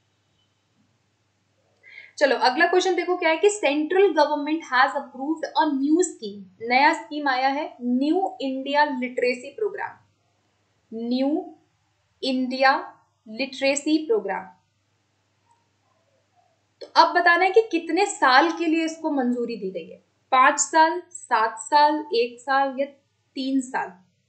चलो अगला क्वेश्चन देखो क्या है कि central government has approved a new scheme, नया स्कीम आया है, new India literacy programme, new India literacy programme. तो अब बताना है कि कितने साल के लिए इसको मंजूरी दी गई है, पांच साल, सात साल, एक साल या तीन साल।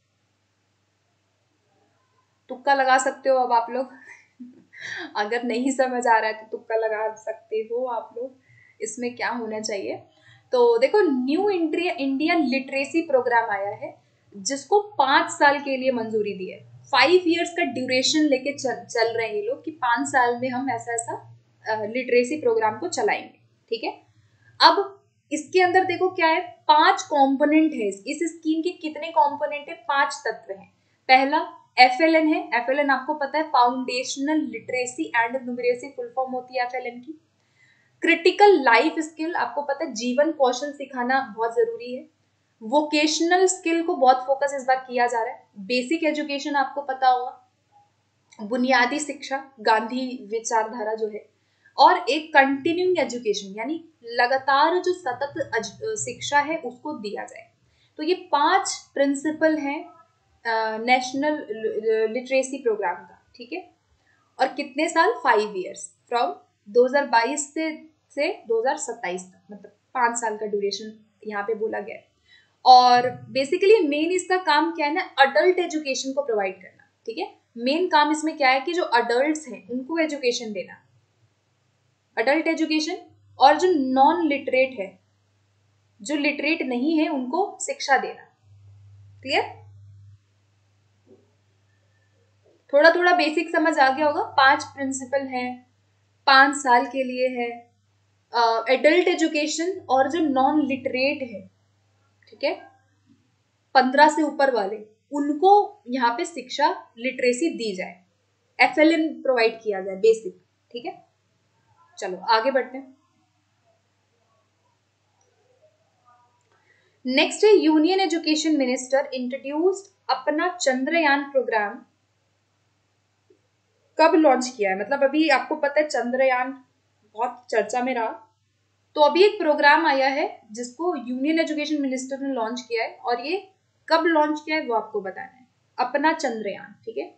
तुक्का लगा सकते हो अब आप लोग अगर नहीं समझ आ रहा है तो तुक्का लगा सकते हो आप लोग, इसमें क्या होना चाहिए। तो देखो new India India literacy programme आया है, जिसको पांच साल के लिए मंजूरी दी है, फाइव इयर्स का ड्यूरेशन लेके चल, चल रहे हैं ये लोग कि पांच साल में हम ऐसा ऐसा लिटरेसी प्रोग्राम को चलाएंगे, ठीक है। अब इसके अंदर देखो क्या है, पांच कंपोनेंट है इस स्कीम के। कितने कंपोनेंट है, पांच तत्व हैं। पहला एफ एल एन है, एफ एल एन आपको पता है foundational literacy and numeracy full form होती है एफ एल एन की। क्रिटिकल लाइफ स्किल आपको पता है, जीवन कौशल सिखाना बहुत जरूरी है। वोकेशनल स्किल को बहुत फोकस इस बार किया जा रहा है। बेसिक एजुकेशन आपको पता होगा, बुनियादी शिक्षा, गांधी विचारधारा जो है, और एक कंटिन्यूइंग एजुकेशन यानी लगातार जो सतत शिक्षा है उसको दिया जाए। तो ये पांच प्रिंसिपल हैं नेशनल लिटरेसी प्रोग्राम का, ठीक है। और कितने साल, फाइव इयर्स, फ्रॉम दो हज़ार बाईस से से दो हज़ार सत्ताईस तक, मतलब पांच साल का ड्यूरेशन यहाँ पे बोला गया है। और बेसिकली मेन इसका काम क्या है ना, अडल्ट एजुकेशन को प्रोवाइड करना, ठीक है। मेन काम इसमें क्या है कि जो अडल्ट्स हैं उनको एजुकेशन देना, अडल्ट एजुकेशन, और जो नॉन लिटरेट है, जो लिटरेट नहीं है, उनको शिक्षा देना। क्लियर, थोड़ा थोड़ा बेसिक समझ आ गया होगा। पांच प्रिंसिपल हैं, पांच साल के लिए है, एडल्ट एजुकेशन, और जो नॉन लिटरेट है, ठीक है, पंद्रह से ऊपर वाले, उनको यहाँ पे शिक्षा लिटरेसी दी जाए, एफ एल एन प्रोवाइड किया जाए बेसिक, ठीक है। चलो आगे बढ़ते हैं। नेक्स्ट है यूनियन एजुकेशन मिनिस्टर इंट्रोड्यूस्ड अपना चंद्रयान प्रोग्राम, कब लॉन्च किया है, मतलब अभी आपको पता है चंद्रयान बहुत चर्चा में रहा, तो अभी एक प्रोग्राम आया है जिसको यूनियन एजुकेशन मिनिस्टर ने लॉन्च किया है, और ये कब लॉन्च किया है वो आपको बताना है, अपना चंद्रयान, ठीक है।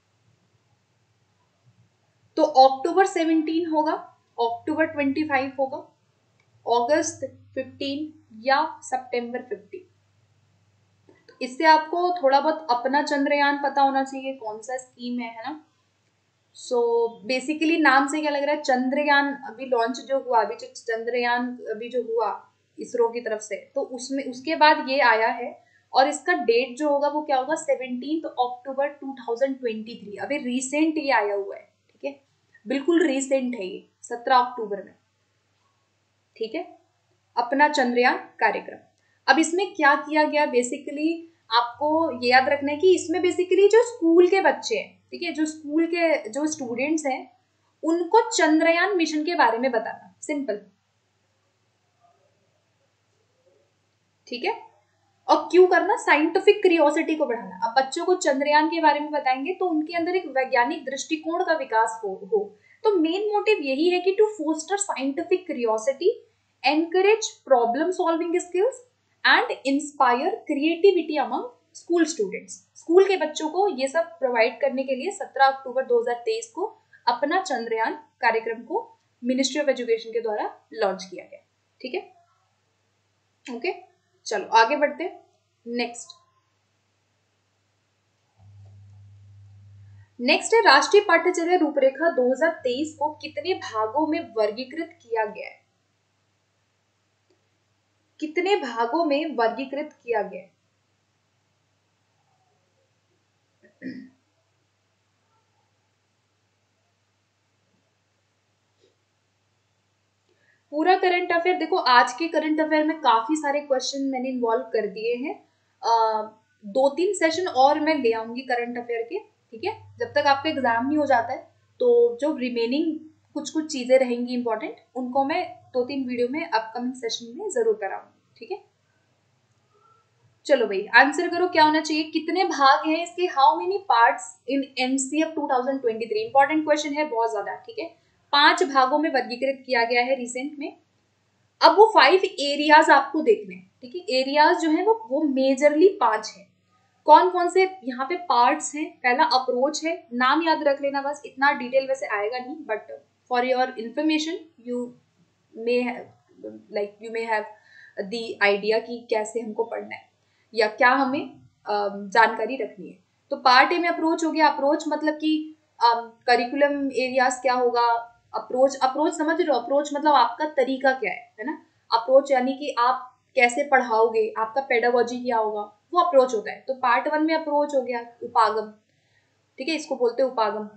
तो अक्टूबर सेवनटीन होगा, अक्टूबर ट्वेंटी फाइव होगा, अगस्त फिफ्टीन या सितंबर फिफ्टीन। तो इससे आपको थोड़ा बहुत अपना चंद्रयान पता होना चाहिए कौन सा स्कीम है, है ना। सो so, बेसिकली नाम से क्या लग रहा है, चंद्रयान अभी लॉन्च जो हुआ, अभी जो चंद्रयान अभी जो हुआ इसरो की तरफ से, तो उसमें उसके बाद ये आया है, और इसका डेट जो होगा वो क्या होगा, seventeen October two thousand twenty three. अभी रिसेंट ये आया हुआ है, ठीक है, बिल्कुल रिसेंट है ये, सत्रह अक्टूबर में, ठीक है, अपना चंद्रयान कार्यक्रम। अब इसमें क्या किया गया, बेसिकली आपको ये याद रखना है कि इसमें बेसिकली जो स्कूल के बच्चे हैं, ठीक है, जो स्कूल के जो स्टूडेंट्स हैं, उनको चंद्रयान मिशन के बारे में बताना, सिंपल, ठीक है। और क्यों करना, साइंटिफिक क्यूरियोसिटी को बढ़ाना। अब बच्चों को चंद्रयान के बारे में बताएंगे तो उनके अंदर एक वैज्ञानिक दृष्टिकोण का विकास हो हो तो मेन मोटिव यही है कि to foster scientific curiosity, encourage problem solving skills and inspire creativity among school students. School के बच्चों को ये सब प्रोवाइड करने के लिए सत्रह अक्टूबर दो हज़ार तेईस को अपना चंद्रयान कार्यक्रम को मिनिस्ट्री ऑफ एजुकेशन के द्वारा लॉन्च किया गया, ठीक है, ओके। चलो आगे बढ़ते हैं। नेक्स्ट नेक्स्ट है राष्ट्रीय पाठ्यचर्या रूपरेखा दो हज़ार तेईस को कितने भागों में वर्गीकृत किया गया है, कितने भागों में वर्गीकृत किया गया है। पूरा करंट अफेयर देखो, आज के करंट अफेयर में काफी सारे क्वेश्चन मैंने इन्वॉल्व कर दिए हैं। uh, दो तीन सेशन और मैं ले आऊंगी करंट अफेयर के, ठीक है, जब तक आपका एग्जाम नहीं हो जाता है। तो जो रिमेनिंग कुछ कुछ चीजें रहेंगी इंपॉर्टेंट, उनको मैं दो तीन वीडियो में अपकमिंग सेशन में जरूर कराऊंगी, ठीक है। चलो भाई, आंसर करो क्या होना चाहिए, कितने भाग हैं इसके, how many parts in NCF two thousand twenty three. Important question है बहुत ज्यादा, ठीक है। पांच भागों में वर्गीकृत किया गया है रिसेंट में। अब वो फाइव एरियाज आपको देखने हैं, ठीक है। एरियाज जो है वो वो मेजरली पांच है। कौन कौन से यहाँ पे पार्ट्स हैं? पहला अप्रोच है, नाम याद रख लेना बस, इतना डिटेल वैसे आएगा नहीं, but for your information you may like you may have the idea कि कैसे हमको पढ़ना है या क्या हमें uh, जानकारी रखनी है। तो पार्ट ए में अप्रोच हो गया। अप्रोच मतलब कि करिकुलम um, एरियाज क्या होगा। अप्रोच अप्रोच समझ रहे हो, अप्रोच मतलब आपका तरीका क्या है है ना। अप्रोच यानी कि आप कैसे पढ़ाओगे, आपका पेडागोजी क्या होगा, वो अप्रोच होता है। तो पार्ट वन में अप्रोच हो गया उपागम, ठीक है, इसको बोलते हैं उपागम।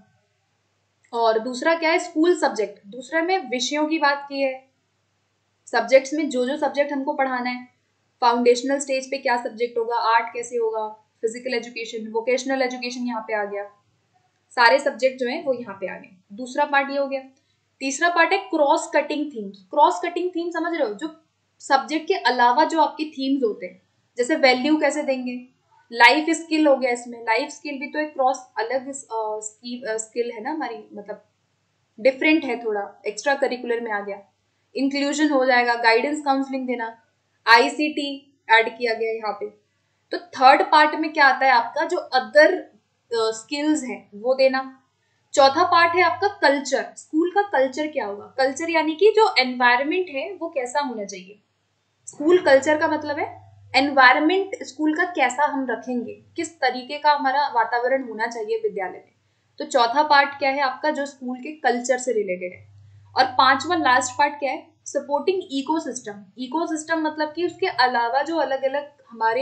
और दूसरा क्या है, स्कूल सब्जेक्ट। दूसरा में विषयों की बात की है, सब्जेक्ट्स में जो जो सब्जेक्ट हमको पढ़ाना है। फाउंडेशनल स्टेज पे क्या सब्जेक्ट होगा, आर्ट कैसे होगा, फिजिकल एजुकेशन, वोकेशनल एजुकेशन यहाँ पे आ गया, सारे सब्जेक्ट जो है वो यहाँ पे आ गए। दूसरा पार्ट ये हो गया। तीसरा पार्ट है cross cutting themes. Cross cutting theme समझ रहे हो, जो सब्जेक्ट के अलावा जो आपके थीम्स होते हैं, जैसे वैल्यू कैसे देंगे, लाइफ स्किल हो गया, इसमें लाइफ स्किल भी तो एक क्रॉस अलग स्किल है ना हमारी, मतलब डिफरेंट है थोड़ा, एक्स्ट्रा करिकुलर में आ गया। इंक्लूजन हो जाएगा, गाइडेंस काउंसलिंग देना, आईसीटी ऐड किया गया यहाँ पे। तो थर्ड पार्ट में क्या आता है आपका, जो अदर स्किल्स हैं वो देना। चौथा पार्ट है आपका कल्चर। स्कूल का कल्चर क्या होगा, कल्चर यानी कि जो एनवायरनमेंट है वो कैसा होना चाहिए। स्कूल कल्चर का मतलब है एनवायरनमेंट स्कूल का कैसा हम रखेंगे, किस तरीके का हमारा वातावरण होना चाहिए विद्यालय में। तो चौथा पार्ट क्या है आपका, जो स्कूल के कल्चर से रिलेटेड है। और पांचवा लास्ट पार्ट क्या है, सपोर्टिंग इकोसिस्टम। इकोसिस्टम मतलब कि उसके अलावा जो अलग अलग हमारे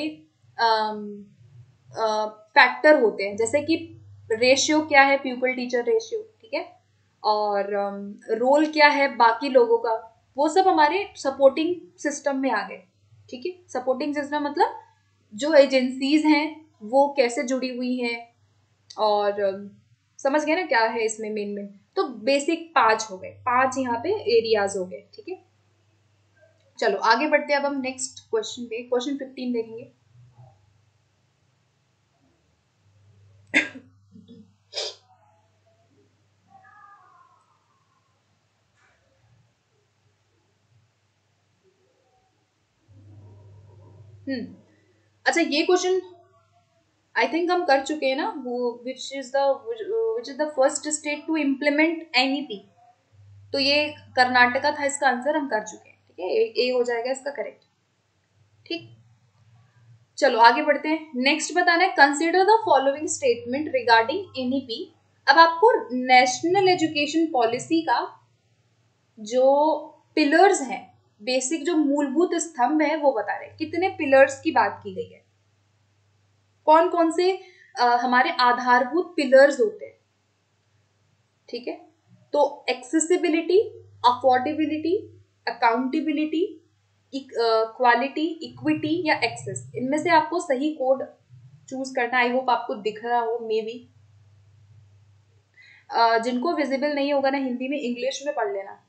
फैक्टर होते हैं, जैसे कि रेशियो क्या है, प्यूपल टीचर रेशियो, ठीक है, और रोल um, क्या है बाकी लोगों का, वो सब हमारे सपोर्टिंग सिस्टम में आ गए, ठीक है। सपोर्टिंग सिस्टम मतलब जो एजेंसीज हैं वो कैसे जुड़ी हुई हैं, और um, समझ गए ना क्या है इसमें मेन मेन। तो बेसिक पांच हो गए, पांच यहाँ पे एरियाज हो गए, ठीक है। चलो आगे बढ़ते हैं, अब हम नेक्स्ट क्वेश्चन पे, क्वेश्चन फिफ्टीन देखेंगे। हम्म अच्छा, ये क्वेश्चन आई थिंक हम कर चुके हैं ना, वो which is the which is the first state to implement NEP. तो ये कर्नाटका था, इसका आंसर हम कर चुके हैं, ठीक है, ए हो जाएगा इसका करेक्ट, ठीक। चलो आगे बढ़ते हैं। नेक्स्ट बताना है, consider the following statement regarding NEP. अब आपको नेशनल एजुकेशन पॉलिसी का जो पिलर्स हैं, बेसिक जो मूलभूत स्तंभ है वो बता रहे हैं। कितने पिलर्स की बात की गई है, कौन कौन से आ, हमारे आधारभूत पिलर्स होते हैं, ठीक है। तो accessibility, affordability, accountability, quality, equity या एक्सेस, इनमें से आपको सही कोड चूज करना। आई होप आपको दिख रहा हो, मे बी जिनको विजिबल नहीं होगा ना हिंदी में, इंग्लिश में पढ़ लेना,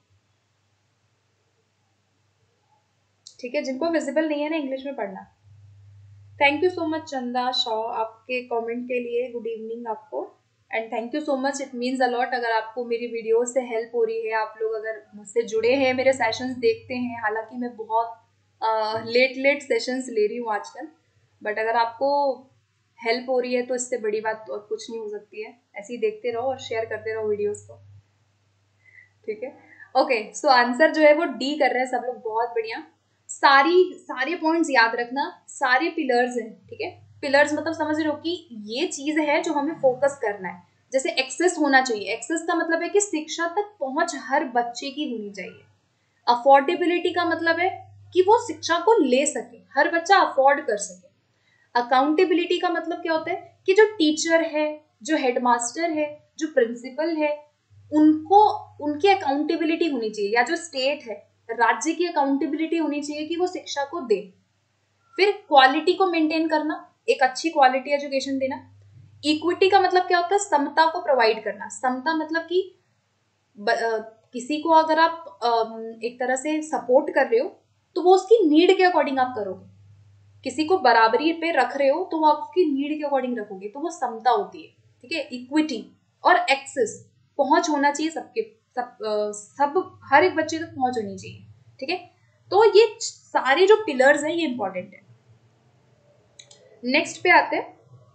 ठीक है। जिनको विजिबल नहीं है ना, इंग्लिश में पढ़ना। थैंक यू सो मच चंदा शाह आपके कमेंट के लिए, गुड इवनिंग आपको, and thank you so much, it means a lot अगर आपको मेरी वीडियो से हेल्प हो रही है, आप लोग अगर मुझसे जुड़े हैं, मेरे सेशंस देखते हैं। हालांकि मैं बहुत लेट लेट सेशंस ले रही हूँ आजकल, बट अगर आपको हेल्प हो रही है तो इससे बड़ी बात और कुछ नहीं हो सकती है। ऐसे ही देखते रहो और शेयर करते रहो वीडियोस को, ठीक है। ओके, सो आंसर जो है वो डी कर रहे हैं सब लोग, बहुत बढ़िया। सारी सारे पॉइंट्स याद रखना, सारे पिलर्स हैं, ठीक है। पिलर्स मतलब समझ रहे हो कि ये चीज है जो हमें फोकस करना है। जैसे एक्सेस होना चाहिए, एक्सेस का मतलब है कि शिक्षा तक पहुंच हर बच्चे की होनी चाहिए। अफोर्डेबिलिटी का मतलब है कि वो शिक्षा को ले सके, हर बच्चा अफोर्ड कर सके। अकाउंटेबिलिटी का मतलब क्या होता है कि जो टीचर है, जो हेडमास्टर है, जो प्रिंसिपल है, उनको उनकी अकाउंटेबिलिटी होनी चाहिए, या जो स्टेट है राज्य की अकाउंटेबिलिटी होनी चाहिए कि वो शिक्षा को दे। फिर क्वालिटी को मेंटेन करना, एक अच्छी क्वालिटी एजुकेशन देना। इक्विटी का मतलब क्या होता है? समता को प्रोवाइड करना। समता मतलब कि ब, आ, किसी को अगर आप आ, एक तरह से सपोर्ट कर रहे हो तो वो उसकी नीड के अकॉर्डिंग आप करोगे। किसी को बराबरी पे रख रहे हो तो वो आप उसकी नीड के अकॉर्डिंग रखोगे, तो वो समता होती है। ठीक है, इक्विटी और एक्सेस, पहुंच होना चाहिए सबके, सब आ, सब हर एक बच्चे तक पहुंच होनी चाहिए। ठीक है, तो ये सारे जो पिलर्स हैं ये इंपॉर्टेंट है। नेक्स्ट पे आते हैं,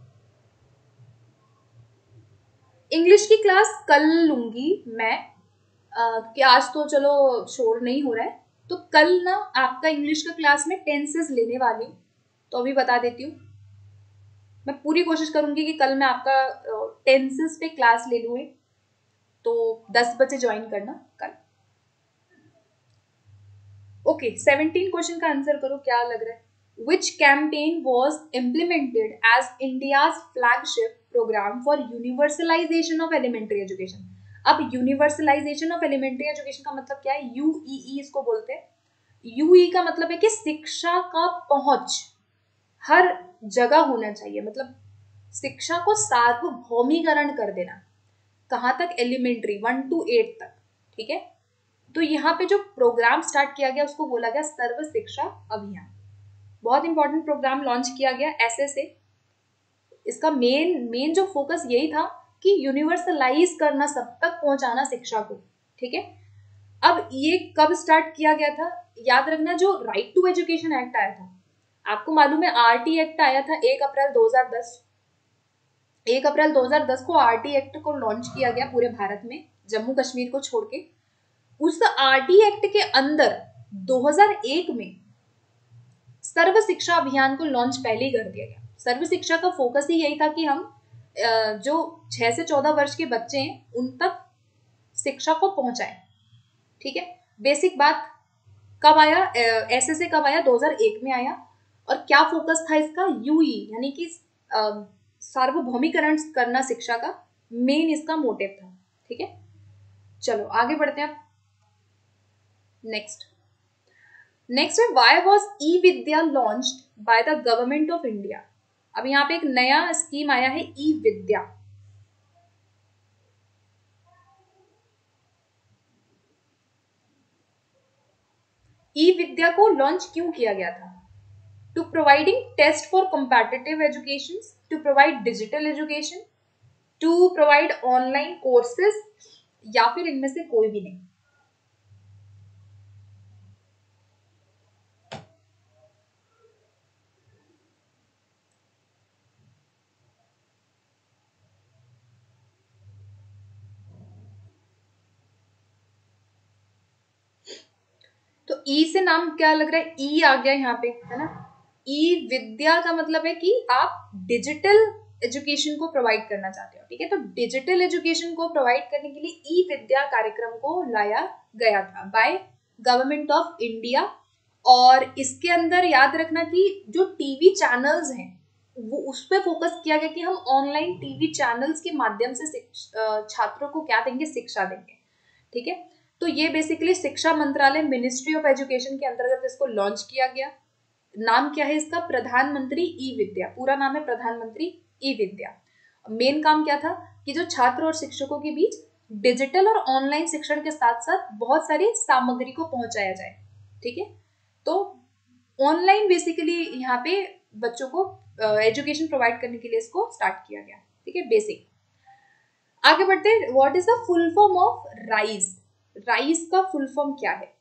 इंग्लिश की क्लास कल लूंगी मैं, आ, कि आज तो चलो शोर नहीं हो रहा है, तो कल ना आपका इंग्लिश का क्लास में टेंसेस लेने वाली हूँ, तो अभी बता देती हूँ। मैं पूरी कोशिश करूंगी कि कल मैं आपका टेंसेस पे क्लास ले लूँ, तो दस बजे ज्वाइन करना कल। ओके, सेवनटीन क्वेश्चन का आंसर करो, क्या लग रहा है? Which campaign was implemented as India's flagship program for universalization of elementary education? अब universalization of elementary education का मतलब क्या है? U E E इसको बोलते हैं। U E का मतलब है कि शिक्षा का पहुंच हर जगह होना चाहिए, मतलब शिक्षा को सार्वभौमिकरण कर देना। कहाँ तक? एलिमेंट्री, वन टू एट तक। ठीक है, तो यहाँ पे जो प्रोग्राम स्टार्ट किया गया उसको बोला गया सर्व शिक्षा अभियान। बहुत इंपॉर्टेंट प्रोग्राम लॉन्च किया गया ऐसे से। इसका मेन मेन जो फोकस यही था कि यूनिवर्सलाइज करना, सब तक पहुंचाना शिक्षा को। ठीक है, अब ये कब स्टार्ट किया गया था? याद रखना, जो राइट टू एजुकेशन एक्ट आया था, आपको मालूम है आरटी एक्ट आया था एक अप्रैल दो हज़ार दस। एक अप्रैल दो हज़ार दस को आरटी एक्ट को लॉन्च किया गया पूरे भारत में, जम्मू कश्मीर को छोड़ के। उस आरटी एक्ट के अंदर दो हज़ार एक में सर्व शिक्षा अभियान को लॉन्च पहले ही कर दिया गया। सर्व शिक्षा का फोकस ही यही था कि हम जो छह से चौदह वर्ष के बच्चे हैं उन तक शिक्षा को पहुंचाएं। ठीक है, बेसिक बात कब आया, ऐसे से कब आया? दो हज़ार एक में आया। और क्या फोकस था इसका? यूई, यानी कि सार्वभौमिकरण करना शिक्षा का मेन इसका मोटिव था। ठीक है, चलो आगे बढ़ते हैं। नेक्स्ट नेक्स्ट है, why was E Vidya launched by the government of India? अब यहाँ पे एक नया स्कीम आया है, ई विद्या। ई विद्या को लॉन्च क्यों किया गया था? To providing test for competitive education, to provide digital education, to provide online courses, या फिर इनमें से कोई भी नहीं? तो ई से नाम क्या लग रहा है? ई आ गया यहाँ पे, है ना। ई विद्या का मतलब है कि आप डिजिटल एजुकेशन को प्रोवाइड करना चाहते हो। ठीक है, तो डिजिटल एजुकेशन को प्रोवाइड करने के लिए ई विद्या कार्यक्रम को लाया गया था बाय गवर्नमेंट ऑफ इंडिया। और इसके अंदर याद रखना कि जो टीवी चैनल्स हैं वो उस पर फोकस किया गया कि हम ऑनलाइन टीवी चैनल्स के माध्यम से छात्रों को क्या देंगे? शिक्षा देंगे। ठीक है, तो ये बेसिकली शिक्षा मंत्रालय, मिनिस्ट्री ऑफ एजुकेशन के अंतर्गत इसको लॉन्च किया गया। नाम क्या है इसका? प्रधानमंत्री ई विद्या। पूरा नाम है प्रधानमंत्री ई विद्या। मेन काम क्या था कि जो छात्र और शिक्षकों के बीच डिजिटल और ऑनलाइन शिक्षण के साथ साथ बहुत सारी सामग्री को पहुंचाया जाए। ठीक है, तो ऑनलाइन बेसिकली यहाँ पे बच्चों को एजुकेशन प्रोवाइड करने के लिए इसको स्टार्ट किया गया। ठीक है, बेसिक। आगे बढ़ते हैं, what is the full form of RISE? RISE का फुल फॉर्म क्या है?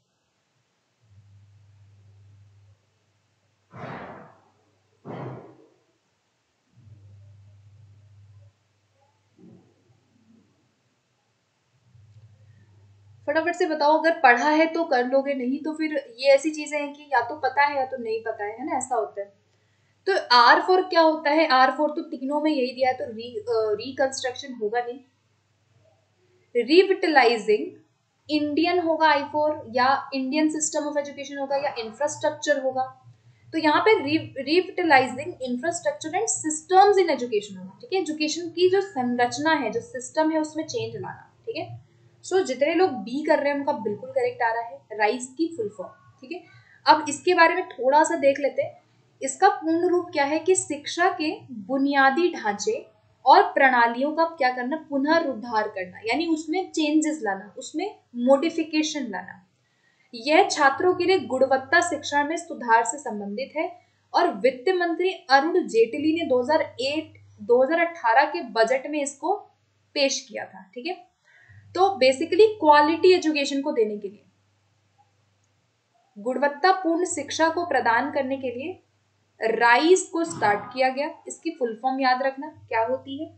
फटाफट से बताओ, अगर पढ़ा है तो कर लोगे, नहीं तो फिर ये ऐसी चीजें हैं कि या तो पता है या तो नहीं पता है, है ना, ऐसा होता है। तो आर फोर क्या होता है? आर फोर तो तीनों में यही दिया है, तो री रिकंस्ट्रक्शन होगा नहीं। रिविटलाइजिंग इंडियन होगा आई फोर, या इंडियन सिस्टम ऑफ एजुकेशन होगा, या इंफ्रास्ट्रक्चर होगा। तो यहाँ पे revitalising infrastructure and systems in education होगा। ठीक है, एजुकेशन की जो संरचना है, जो सिस्टम है, उसमें चेंज लाना। ठीक है, सो so, जितने लोग बी कर रहे हैं उनका बिल्कुल करेक्ट आ रहा है, राइस की फुल फॉर्म। ठीक है, अब इसके बारे में थोड़ा सा देख लेते हैं। इसका पूर्ण रूप क्या है कि शिक्षा के बुनियादी ढांचे और प्रणालियों का क्या करना, पुनरुद्धार करना, यानी उसमें चेंजेस लाना, उसमें मॉडिफिकेशन लाना। यह छात्रों के लिए गुणवत्ता शिक्षा में सुधार से संबंधित है और वित्त मंत्री अरुण जेटली ने दो हज़ार आठ दो हज़ार अठारह के बजट में इसको पेश किया था। ठीक है, तो बेसिकली क्वालिटी एजुकेशन को देने के लिए, गुणवत्तापूर्ण शिक्षा को प्रदान करने के लिए राइस को स्टार्ट किया गया। इसकी फुल फॉर्म याद रखना क्या होती है।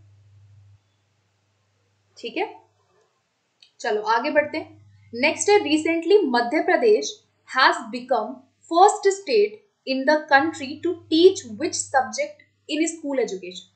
ठीक है, चलो आगे बढ़ते हैं। नेक्स्ट है, recently Madhya Pradesh has become first state in the country to teach which subject in school education.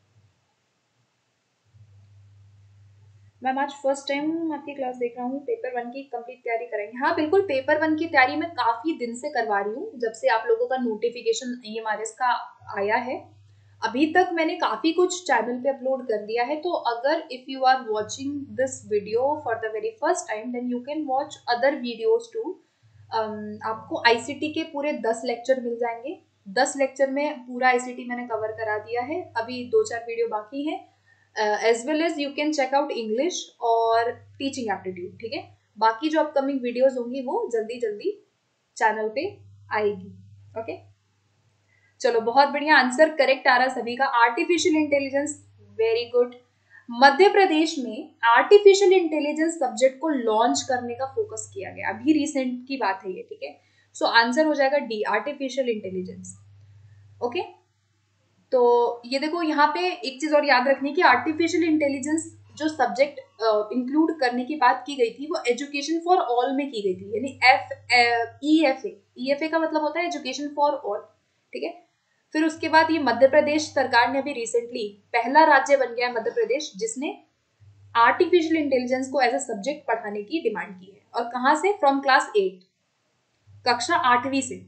Ma'am आज फर्स्ट टाइम आपकी क्लास देख रहा हूँ, पेपर वन की कंप्लीट तैयारी करेंगे। हाँ बिल्कुल, पेपर वन की तैयारी मैं काफी दिन से करवा रही हूँ, जब से आप लोगों का notification E M R S का आया है। अभी तक मैंने काफी कुछ चैनल पे अपलोड कर दिया है, तो अगर if you are watching this video for the very first time then you can watch other videos too. आपको आईसीटी के पूरे दस लेक्चर मिल जाएंगे। दस लेक्चर में पूरा आईसीटी मैंने कवर करा दिया है, अभी दो चार वीडियो बाकी है। As well as you can check out English और टीचिंग एप्टीट्यूड। ठीक है, बाकी जो अपकमिंग वीडियोस होंगी वो जल्दी जल्दी चैनल पे आएगी। Okay okay? चलो बहुत बढ़िया, आंसर करेक्ट आ रहा सभी का। Artificial intelligence, very good. Madhya Pradesh में आर्टिफिशियल इंटेलिजेंस सब्जेक्ट को लॉन्च करने का फोकस किया गया, अभी रिसेंट की बात है ये। ठीक है, सो आंसर हो जाएगा डी, आर्टिफिशियल इंटेलिजेंस। ओके, तो ये देखो यहाँ पे एक चीज और याद रखनी कि आर्टिफिशियल इंटेलिजेंस जो सब्जेक्ट इंक्लूड uh, करने की बात की गई थी वो एजुकेशन फॉर ऑल में की गई थी, यानी F E F A E F A का मतलब होता है एजुकेशन फॉर ऑल। ठीक है, फिर उसके बाद ये मध्य प्रदेश सरकार ने अभी रिसेंटली पहला राज्य बन गया है मध्य प्रदेश जिसने आर्टिफिशियल इंटेलिजेंस को एज अ सब्जेक्ट पढ़ाने की डिमांड की है। और कहाँ से, फ्रॉम क्लास एट, कक्षा आठवीं से।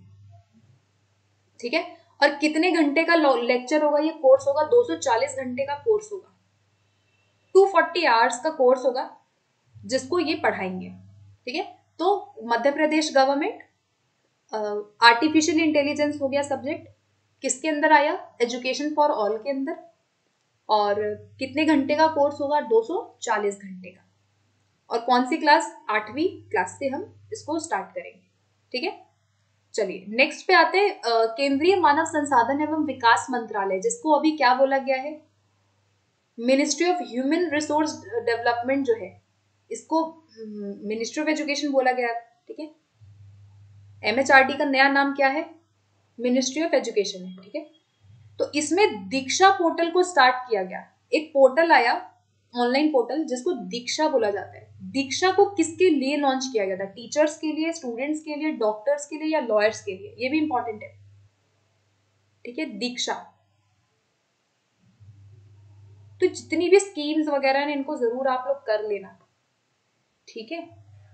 ठीक है, और कितने घंटे का लेक्चर होगा, ये कोर्स होगा दो सौ चालीस घंटे का कोर्स होगा, दो सौ चालीस आवर्स का कोर्स होगा जिसको ये पढ़ाएंगे। ठीक है, तो Madhya Pradesh government artificial intelligence हो गया सब्जेक्ट, किसके अंदर आया, एजुकेशन फॉर ऑल के अंदर। और कितने घंटे का कोर्स होगा, दो सौ चालीस घंटे का। और कौन सी क्लास, आठवीं क्लास से हम इसको स्टार्ट करेंगे। ठीक है, चलिए नेक्स्ट पे आते हैं। केंद्रीय मानव संसाधन एवं विकास मंत्रालय, जिसको अभी क्या बोला गया है, ministry of human resource development जो है, इसको मिनिस्ट्री ऑफ एजुकेशन बोला गया। ठीक है, एमएचआरडी का नया नाम क्या है, मिनिस्ट्री ऑफ एजुकेशन है। ठीक है, तो इसमें दीक्षा पोर्टल को स्टार्ट किया गया। एक पोर्टल आया, ऑनलाइन पोर्टल, जिसको दीक्षा बोला जाता है। दीक्षा को किसके लिए लॉन्च किया गया था, टीचर्स के लिए, स्टूडेंट्स के लिए, डॉक्टर्स के लिए या लॉयर्स के लिए, ये भी इंपॉर्टेंट है। ठीक है, दीक्षा। तो जितनी भी स्कीम्स वगैरह हैं इनको जरूर आप लोग कर लेना। ठीक है,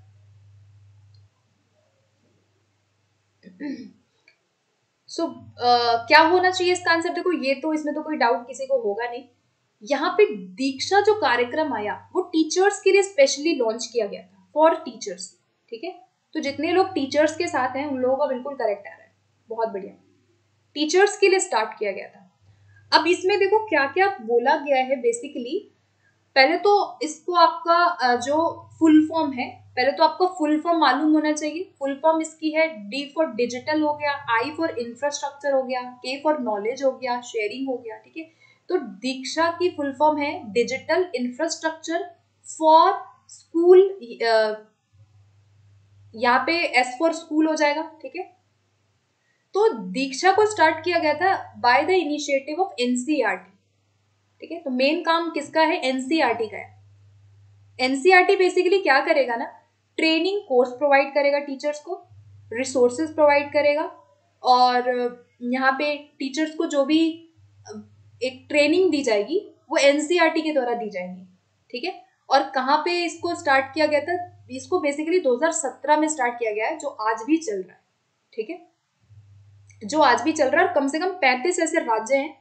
सो so, uh, क्या होना चाहिए इसका आंसर, देखो ये तो इसमें तो कोई डाउट किसी को होगा नहीं। यहाँ पे दीक्षा जो कार्यक्रम आया वो टीचर्स के लिए स्पेशली लॉन्च किया गया था, फॉर टीचर्स। ठीक है, तो जितने लोग टीचर्स के साथ हैं उन लोगों का बिल्कुल करेक्ट आ रहा है, बहुत बढ़िया। टीचर्स के लिए स्टार्ट किया गया था। अब इसमें देखो क्या क्या बोला गया है बेसिकली। पहले तो इसको आपका जो फुल फॉर्म है, पहले तो आपको फुल फॉर्म मालूम होना चाहिए। फुल फॉर्म इसकी है, डी फॉर डिजिटल हो गया, आई फॉर इंफ्रास्ट्रक्चर हो गया, के फॉर नॉलेज हो गया, शेयरिंग हो गया। ठीक है, तो दीक्षा की फुल फॉर्म है डिजिटल इंफ्रास्ट्रक्चर फॉर स्कूल, यहाँ पे एस फॉर स्कूल हो जाएगा। ठीक है, तो दीक्षा को स्टार्ट किया गया था by the initiative of NCERT. ठीक है, तो मेन काम किसका है, एनसीईआरटी का है। एनसीईआरटी बेसिकली क्या करेगा ना, ट्रेनिंग कोर्स प्रोवाइड करेगा टीचर्स को, रिसोर्सेज प्रोवाइड करेगा, और यहाँ पे टीचर्स को जो भी एक ट्रेनिंग दी जाएगी वो एनसीईआरटी के द्वारा दी जाएंगी। ठीक है, और कहाँ पे इसको स्टार्ट किया गया था, इसको बेसिकली दो हज़ार सत्रह में स्टार्ट किया गया है, जो आज भी चल रहा है। ठीक है, जो आज भी चल रहा है, और कम से कम पैंतीस ऐसे राज्य हैं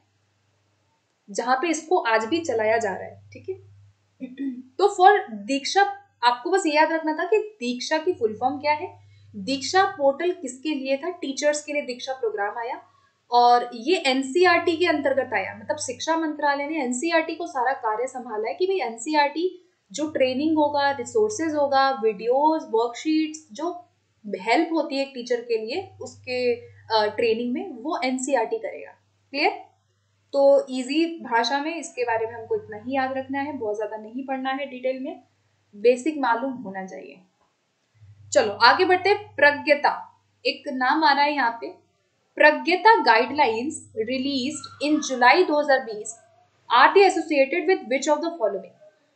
जहां पे इसको आज भी चलाया जा रहा है। ठीक है, तो फॉर दीक्षा आपको बस ये याद रखना था कि दीक्षा की फुल फॉर्म क्या है। दीक्षा पोर्टल किसके लिए था? टीचर्स के लिए दीक्षा प्रोग्राम आया और ये एनसीईआरटी के अंतर्गत आया, मतलब शिक्षा मंत्रालय ने एनसीईआरटी को सारा कार्य संभाला है कि भाई एनसीईआरटी जो ट्रेनिंग होगा, रिसोर्सेज होगा, वीडियोस, वर्कशीट्स, जो हेल्प होती है एक टीचर के लिए उसके ट्रेनिंग में, वो एनसीईआरटी करेगा। क्लियर? तो इजी भाषा में इसके बारे में हमको इतना ही याद रखना है, बहुत ज्यादा नहीं पढ़ना है डिटेल में, बेसिक मालूम होना चाहिए। चलो आगे बढ़ते हैं। प्रज्ञता, एक नाम आ रहा है यहाँ पे, प्रज्ञता गाइडलाइंस रिलीज्ड इन जुलाई दो हज़ार बीस are they associated with which of the following?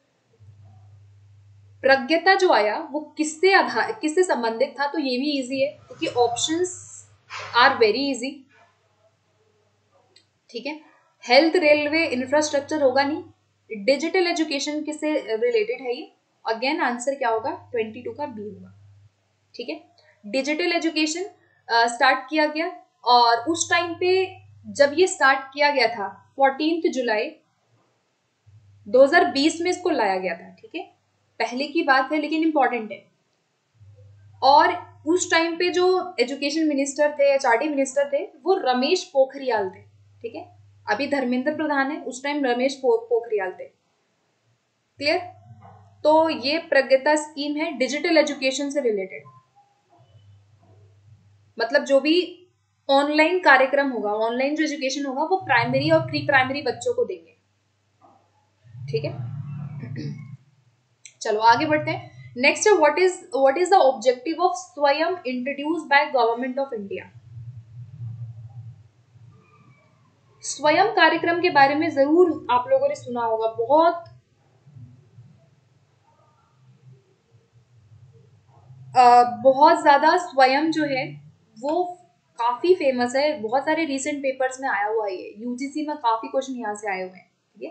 Pragyata जो आया वो किससे आधार किससे संबंधित था? तो ये भी इजी है क्योंकि ऑप्शंस आर वेरी इजी। ठीक है, हेल्थ, रेलवे, इंफ्रास्ट्रक्चर होगा नहीं। डिजिटल एजुकेशन किससे रिलेटेड है ये? अगेन आंसर क्या होगा? बाईस का बी होगा। ठीक है, डिजिटल एजुकेशन स्टार्ट किया गया और उस टाइम पे जब ये स्टार्ट किया गया था चौदह जुलाई दो हज़ार बीस में इसको लाया गया था। ठीक है, पहले की बात है लेकिन इंपॉर्टेंट है। और उस टाइम पे जो एजुकेशन मिनिस्टर थे, एचआरडी मिनिस्टर थे, वो रमेश पोखरियाल थे। ठीक है, अभी धर्मेंद्र प्रधान है, उस टाइम रमेश पो, पोखरियाल थे। क्लियर? तो ये प्रज्ञता स्कीम है डिजिटल एजुकेशन से रिलेटेड, मतलब जो भी ऑनलाइन कार्यक्रम होगा, ऑनलाइन जो एजुकेशन होगा वो प्राइमरी और प्री प्राइमरी बच्चों को देंगे। ठीक है, चलो आगे बढ़ते हैं। नेक्स्ट है what is what is the objective of Swayam introduced by government of India? Swayam कार्यक्रम के बारे में जरूर आप लोगों ने सुना होगा, बहुत आ, बहुत ज्यादा स्वयं जो है वो काफी फेमस है, बहुत सारे रिसेंट पेपर्स में आया हुआ है, ये यूजीसी में काफी क्वेश्चन यहाँ से आए हुए हैं। ठीक है,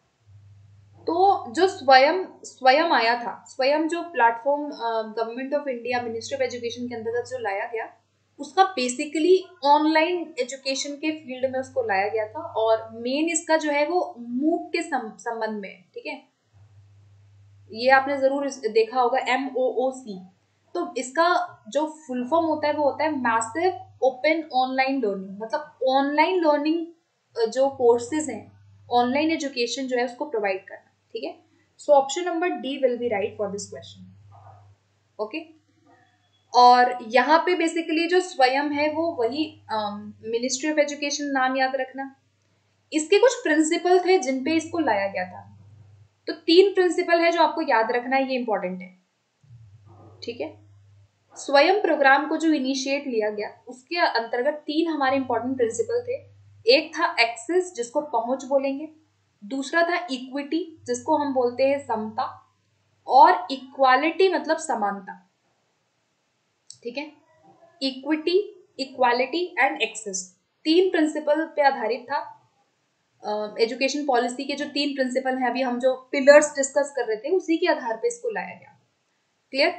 तो जो स्वयं स्वयं आया था, स्वयं जो platform government of India ministry of education के अंतर्गत जो लाया गया, उसका बेसिकली ऑनलाइन एजुकेशन के फील्ड में उसको लाया गया था और मेन इसका जो है वो मूक के संबंध में। ठीक है, ये आपने जरूर देखा होगा, एम ओ ओ सी। तो इसका जो फुल फॉर्म होता है वो होता है मैसिव ओपन ऑनलाइन लर्निंग, मतलब ऑनलाइन लर्निंग जो कोर्सेज हैं, ऑनलाइन एजुकेशन जो है उसको प्रोवाइड करना। ठीक है, so option number D will be right for this question. Okay, और यहाँ पे बेसिकली जो स्वयं है वो वही मिनिस्ट्री ऑफ एजुकेशन, नाम याद रखना। इसके कुछ प्रिंसिपल थे जिन पे इसको लाया गया था, तो तीन प्रिंसिपल है जो आपको याद रखना है, ये इंपॉर्टेंट है। ठीक है, स्वयं प्रोग्राम को जो इनिशिएट लिया गया उसके अंतर्गत तीन हमारे इंपॉर्टेंट प्रिंसिपल थे। एक था एक्सेस, जिसको पहुंच बोलेंगे, दूसरा था इक्विटी, जिसको हम बोलते हैं समता, और इक्वालिटी मतलब समानता। ठीक है, इक्विटी, इक्वालिटी एंड एक्सेस, तीन प्रिंसिपल पे आधारित था एजुकेशन uh, पॉलिसी के जो तीन प्रिंसिपल हैं, अभी हम जो पिलर्स डिस्कस कर रहे थे उसी के आधार पे इसको लाया गया। क्लियर?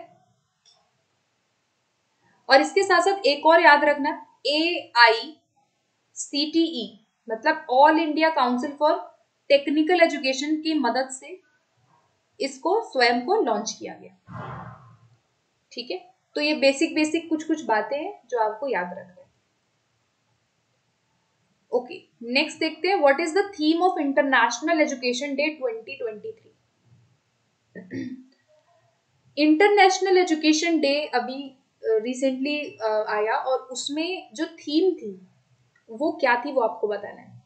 और इसके साथ साथ एक और याद रखना, ए आई सी टी ई मतलब all India council for technical education की मदद से इसको स्वयं को लॉन्च किया गया। ठीक है, तो ये बेसिक बेसिक कुछ कुछ बातें हैं जो आपको याद रखना है। ओके, नेक्स्ट देखते हैं, what is the theme of international education day twenty twenty three? International education day अभी रिसेंटली uh, uh, आया और उसमें जो थीम थी वो क्या थी वो आपको बताना है।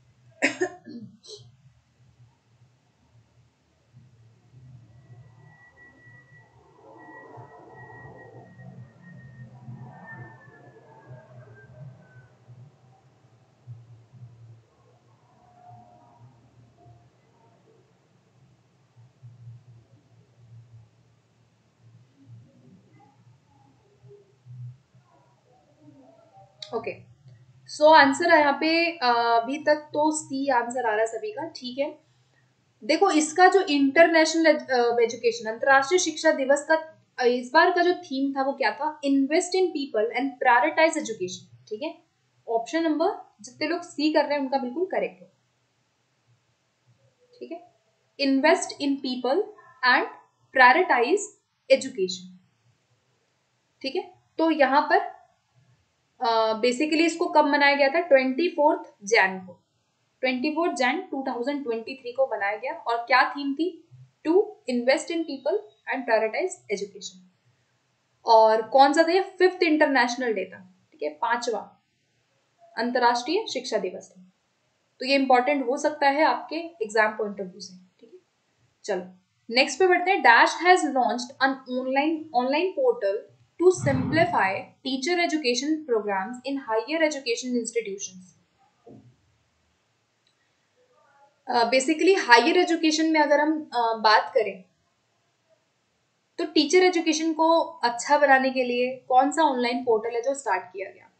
ओके, सो आंसर यहाँ पे अभी तक तो सी आंसर आ रहा है सभी का। ठीक है, देखो इसका जो इंटरनेशनल एजुकेशन, अंतरराष्ट्रीय शिक्षा दिवस का इस बार का जो थीम था वो क्या था? Invest in people and prioritise education. ठीक है, ऑप्शन नंबर जितने लोग सी कर रहे हैं उनका बिल्कुल करेक्ट है। ठीक है, invest in people and prioritise education. ठीक है, तो यहाँ पर बेसिकली uh, इसको कब मनाया गया था? ट्वेंटी फोर्थ जैन को, twenty fourth Jan two thousand twenty three को बनाया गया। और क्या थीम थी? To invest in people and prioritise education. और कौन सा था ये? फिफ्थ इंटरनेशनल डे था। ठीक है, पांचवा अंतरराष्ट्रीय शिक्षा दिवस था। तो ये इंपॉर्टेंट हो सकता है आपके एग्जाम पॉइंट ऑफ व्यू से। ठीक है, चलो नेक्स्ट पे बढ़ते हैं। Dash has launched an online online portal to simplify teacher education programmes in higher education institutions. Basically higher education में अगर हम uh, बात करें तो टीचर एजुकेशन को अच्छा बनाने के लिए कौन सा ऑनलाइन पोर्टल है जो स्टार्ट किया गया?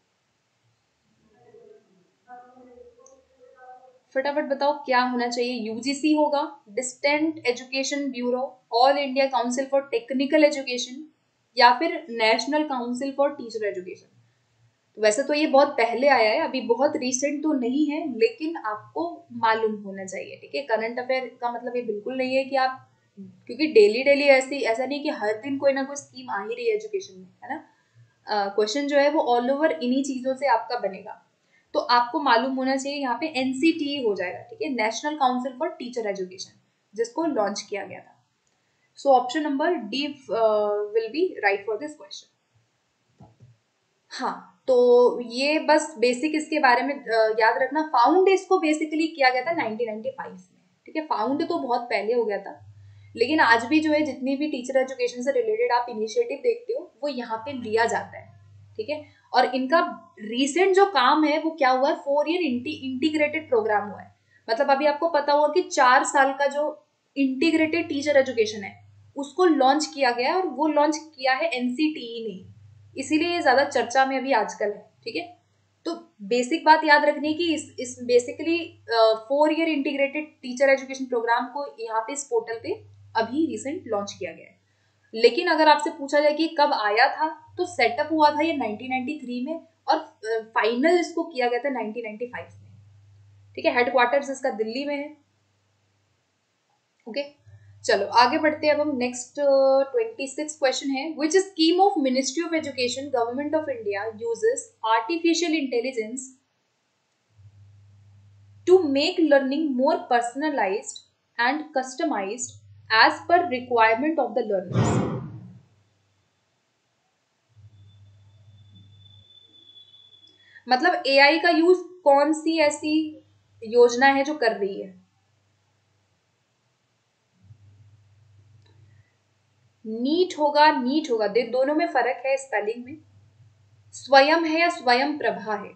फटाफट बताओ क्या होना चाहिए? यूजीसी होगा, distant education bureau, all India council for technical education, या फिर national council for teacher education. वैसे तो ये बहुत पहले आया है, अभी बहुत रिसेंट तो नहीं है, लेकिन आपको मालूम होना चाहिए। ठीक है, करंट अफेयर का मतलब ये बिल्कुल नहीं है कि आप, क्योंकि डेली डेली ऐसी ऐसा नहीं कि हर दिन कोई ना कोई स्कीम आ ही रही है एजुकेशन में, है ना। क्वेश्चन uh, जो है वो ऑल ओवर इन्हीं चीजों से आपका बनेगा। तो आपको मालूम होना चाहिए, यहाँ पे एनसीटी हो जाएगा। ठीक है, national council for teacher education, जिसको लॉन्च किया गया था। So option number D will be right for this question. हाँ, तो ये बस बेसिक इसके बारे में uh, याद रखना। फाउंड इसको बेसिकली किया गया था नाइनटीन नाइंटी फाइव में। ठीक है, फाउंड तो बहुत पहले हो गया था, लेकिन आज भी जो है जितनी भी टीचर एजुकेशन से रिलेटेड आप इनिशिएटिव देखते हो वो यहाँ पे लिया जाता है। ठीक है, और इनका रीसेंट जो काम है वो क्या हुआ है? फोर ईयर इंटीग्रेटेड प्रोग्राम हुआ है। मतलब अभी आपको पता होगा कि चार साल का जो इंटीग्रेटेड टीचर एजुकेशन है उसको लॉन्च किया गया है, और वो लॉन्च किया है एनसीटीई ने, इसीलिए ये ज्यादा चर्चा में अभी आजकल है। ठीक है, तो बेसिक बात याद रखनी है कि इस इस basically four year integrated teacher education programme को यहाँ पे इस पोर्टल पे अभी रिसेंट लॉन्च किया गया है। लेकिन अगर आपसे पूछा जाए कि कब आया था, तो सेटअप हुआ था ये नाइनटीन नाइंटी थ्री में, और फाइनल इसको किया गया था नाइनटीन नाइंटी फाइव में। ठीक है, हेडक्वार्टर्स इसका दिल्ली में है। ओके, चलो आगे बढ़ते हैं। अब हम नेक्स्ट ट्वेंटी सिक्स क्वेश्चन है, which scheme of ministry of education government of India uses artificial intelligence to make learning more personalised and customised as per requirement of the learners. मतलब एआई का use कौन सी ऐसी योजना है जो कर रही है? नीट होगा, नीट होगा। दे दोनों में फर्क है स्पेलिंग में। स्वयं है या स्वयं प्रभा है?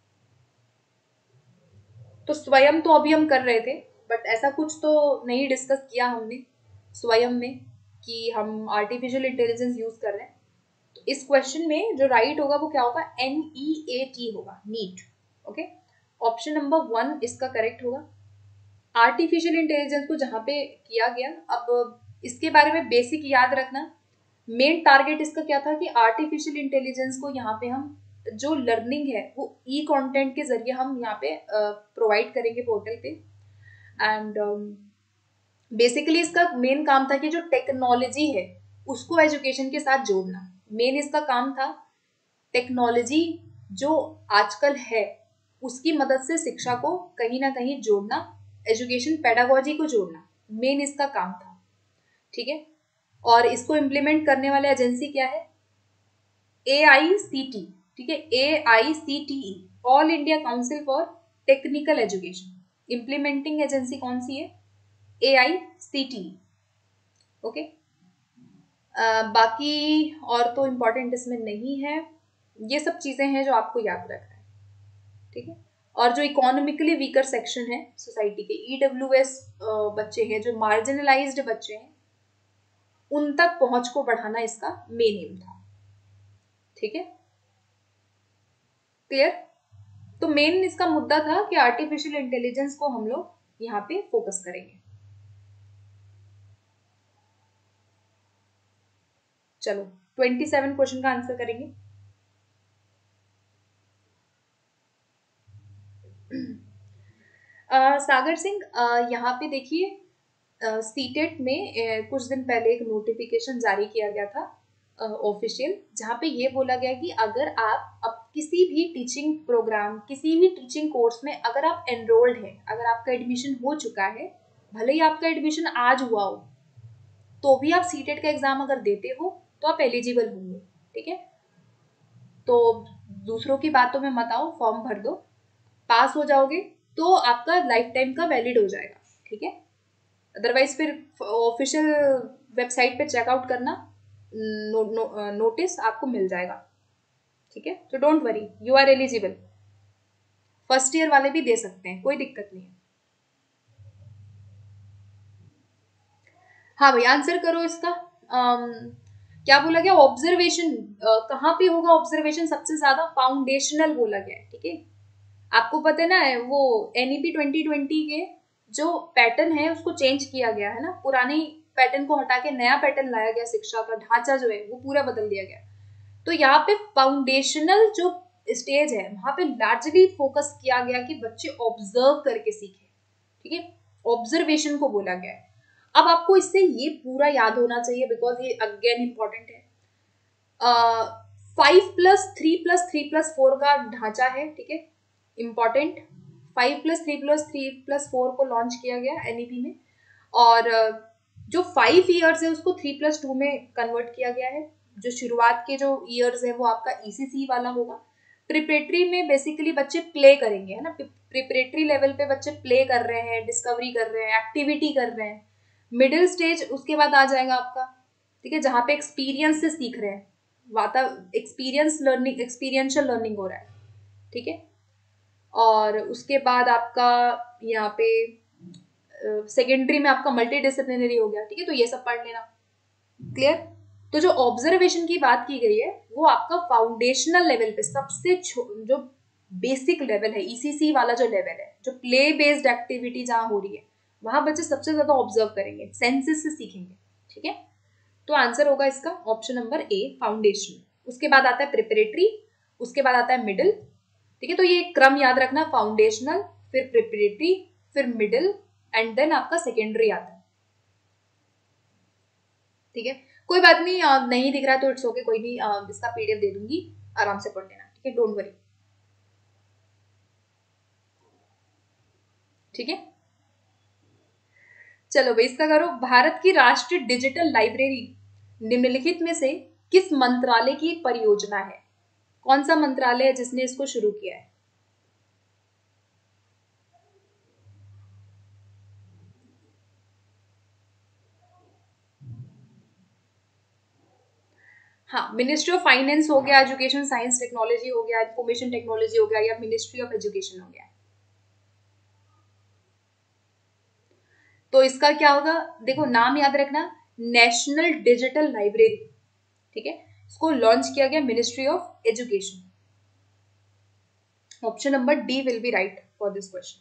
तो स्वयं तो अभी हम कर रहे थे, बट ऐसा कुछ तो नहीं डिस्कस किया हमने स्वयं में कि हम आर्टिफिशियल इंटेलिजेंस यूज कर रहे हैं। तो इस क्वेश्चन में जो राइट होगा वो क्या होगा? एन ई ए टी होगा, NEAT. Okay, option number one इसका करेक्ट होगा। आर्टिफिशियल इंटेलिजेंस को जहां पे किया गया, अब इसके बारे में बेसिक याद रखना। मेन टारगेट इसका क्या था कि आर्टिफिशियल इंटेलिजेंस को यहाँ पे हम जो लर्निंग है वो ई कंटेंट के जरिए हम यहाँ पे प्रोवाइड करेंगे पोर्टल पे। एंड बेसिकली इसका मेन काम था कि जो टेक्नोलॉजी है उसको एजुकेशन के साथ जोड़ना। मेन इसका काम था टेक्नोलॉजी जो आजकल है उसकी मदद से शिक्षा को कहीं ना कहीं जोड़ना, एजुकेशन पेडागोजी को जोड़ना, मेन इसका काम था। ठीक है, और इसको इम्प्लीमेंट करने वाले एजेंसी क्या है? A I C T. ठीक है, A I C T E, all India council for technical education. Implementing agency कौन सी है? A I C T E. Okay, बाकी और तो इम्पोर्टेंट इसमें नहीं है। ये सब चीजें हैं जो आपको याद रखना है। ठीक है, और जो इकोनॉमिकली वीकर सेक्शन है सोसाइटी के, ई डब्ल्यू एस बच्चे हैं, जो मार्जिनलाइज्ड बच्चे हैं, उन तक पहुंच को बढ़ाना इसका मेन एम था। ठीक है, क्लियर? तो मेन इसका मुद्दा था कि आर्टिफिशियल इंटेलिजेंस को हम लोग यहाँ पे फोकस करेंगे। चलो ट्वेंटी सेवन क्वेश्चन का आंसर करेंगे। uh, सागर सिंह, uh, यहाँ पे देखिए सीटेट में uh, कुछ दिन पहले एक नोटिफिकेशन जारी किया गया था ऑफिशियल, uh, जहाँ पे ये बोला गया कि अगर आप अब किसी भी टीचिंग प्रोग्राम, किसी भी टीचिंग कोर्स में अगर आप एनरोल्ड हैं, अगर आपका एडमिशन हो चुका है, भले ही आपका एडमिशन आज हुआ हो, तो भी आप सीटेट का एग्जाम अगर देते हो तो आप एलिजिबल होंगे। ठीक है, तो दूसरों की बातों में मत आओ, फॉर्म भर दो, पास हो जाओगे तो आपका लाइफ टाइम का वैलिड हो जाएगा। ठीक है, अदरवाइज फिर ऑफिशियल वेबसाइट पे चेकआउट करना, नो, नो, नोटिस आपको मिल जाएगा। ठीक है, तो don't worry, you are eligible. First year वाले भी दे सकते हैं, कोई दिक्कत नहीं है। हाँ भाई, आंसर करो इसका। um, क्या बोला गया? ऑब्जर्वेशन uh, कहाँ पे होगा ऑब्जर्वेशन सबसे ज्यादा? फाउंडेशनल बोला गया है। ठीक है, आपको पता है ना, वो एनईपी ट्वेंटी ट्वेंटी के जो पैटर्न है उसको चेंज किया गया है ना, पुराने पैटर्न को हटा के नया पैटर्न लाया गया, शिक्षा का ढांचा जो है वो पूरा बदल दिया गया। तो यहाँ पे फाउंडेशनल जो स्टेज है वहां पे लार्जली फोकस किया गया कि बच्चे ऑब्जर्व करके सीखे। ठीक है, ऑब्जर्वेशन को बोला गया है। अब आपको इससे ये पूरा याद होना चाहिए, बिकॉज ये अगेन इंपॉर्टेंट है। Five plus three plus three plus four का ढांचा है। ठीक है, important, five plus three plus three plus four को लॉन्च किया गया एनईपी में, और जो फाइव ईयर्स है उसको थ्री प्लस टू में कन्वर्ट किया गया है। जो शुरुआत के जो ईयर्स है वो आपका ईसीसी वाला होगा। प्रिपरेटरी में बेसिकली बच्चे प्ले करेंगे, है ना, प्रिपरेटरी लेवल पे बच्चे प्ले कर रहे हैं, डिस्कवरी कर रहे हैं, एक्टिविटी कर रहे हैं। मिडिल स्टेज उसके बाद आ जाएगा आपका, ठीक है, जहाँ पे एक्सपीरियंस से सीख रहे हैं, वाता एक्सपीरियंस लर्निंग, एक्सपीरियंशियल लर्निंग हो रहा है। ठीक है, और उसके बाद आपका यहाँ पे सेकेंडरी uh, में आपका मल्टी डिसिप्लिनरी हो गया। ठीक है, तो ये सब पढ़ लेना। क्लियर? तो जो ऑब्जर्वेशन की बात की गई है वो आपका फाउंडेशनल लेवल पे सबसे जो बेसिक लेवल है, ईसीसी वाला जो लेवल है, जो प्ले बेस्ड एक्टिविटी जहाँ हो रही है वहां बच्चे सबसे ज्यादा ऑब्जर्व करेंगे, सेंसेस से सीखेंगे। ठीक है, तो आंसर होगा इसका ऑप्शन नंबर ए, फाउंडेशन। उसके बाद आता है प्रिपरेटरी, उसके बाद आता है मिडिल। ठीक है, तो ये क्रम याद रखना, फाउंडेशनल, फिर प्रिपरेटरी, फिर मिडिल, एंड देन आपका सेकेंडरी आता है। ठीक है, कोई बात नहीं, नहीं दिख रहा तो इट्स ओके, कोई नहीं, इसका पीडीएफ दे दूंगी, आराम से पढ़ लेना। ठीक है, डोंट वरी। ठीक है, चलो भाई इसका करो। भारत की राष्ट्रीय डिजिटल लाइब्रेरी निम्नलिखित में से किस मंत्रालय की एक परियोजना है? कौन सा मंत्रालय है जिसने इसको शुरू किया है? हाँ, मिनिस्ट्री ऑफ फाइनेंस हो गया, एजुकेशन साइंस टेक्नोलॉजी हो गया, इंफॉर्मेशन टेक्नोलॉजी हो गया, या मिनिस्ट्री ऑफ एजुकेशन हो गया। तो इसका क्या होगा? देखो नाम याद रखना, नेशनल डिजिटल लाइब्रेरी। ठीक है, इसको लॉन्च किया गया ministry of education. Option number D will be right for this question.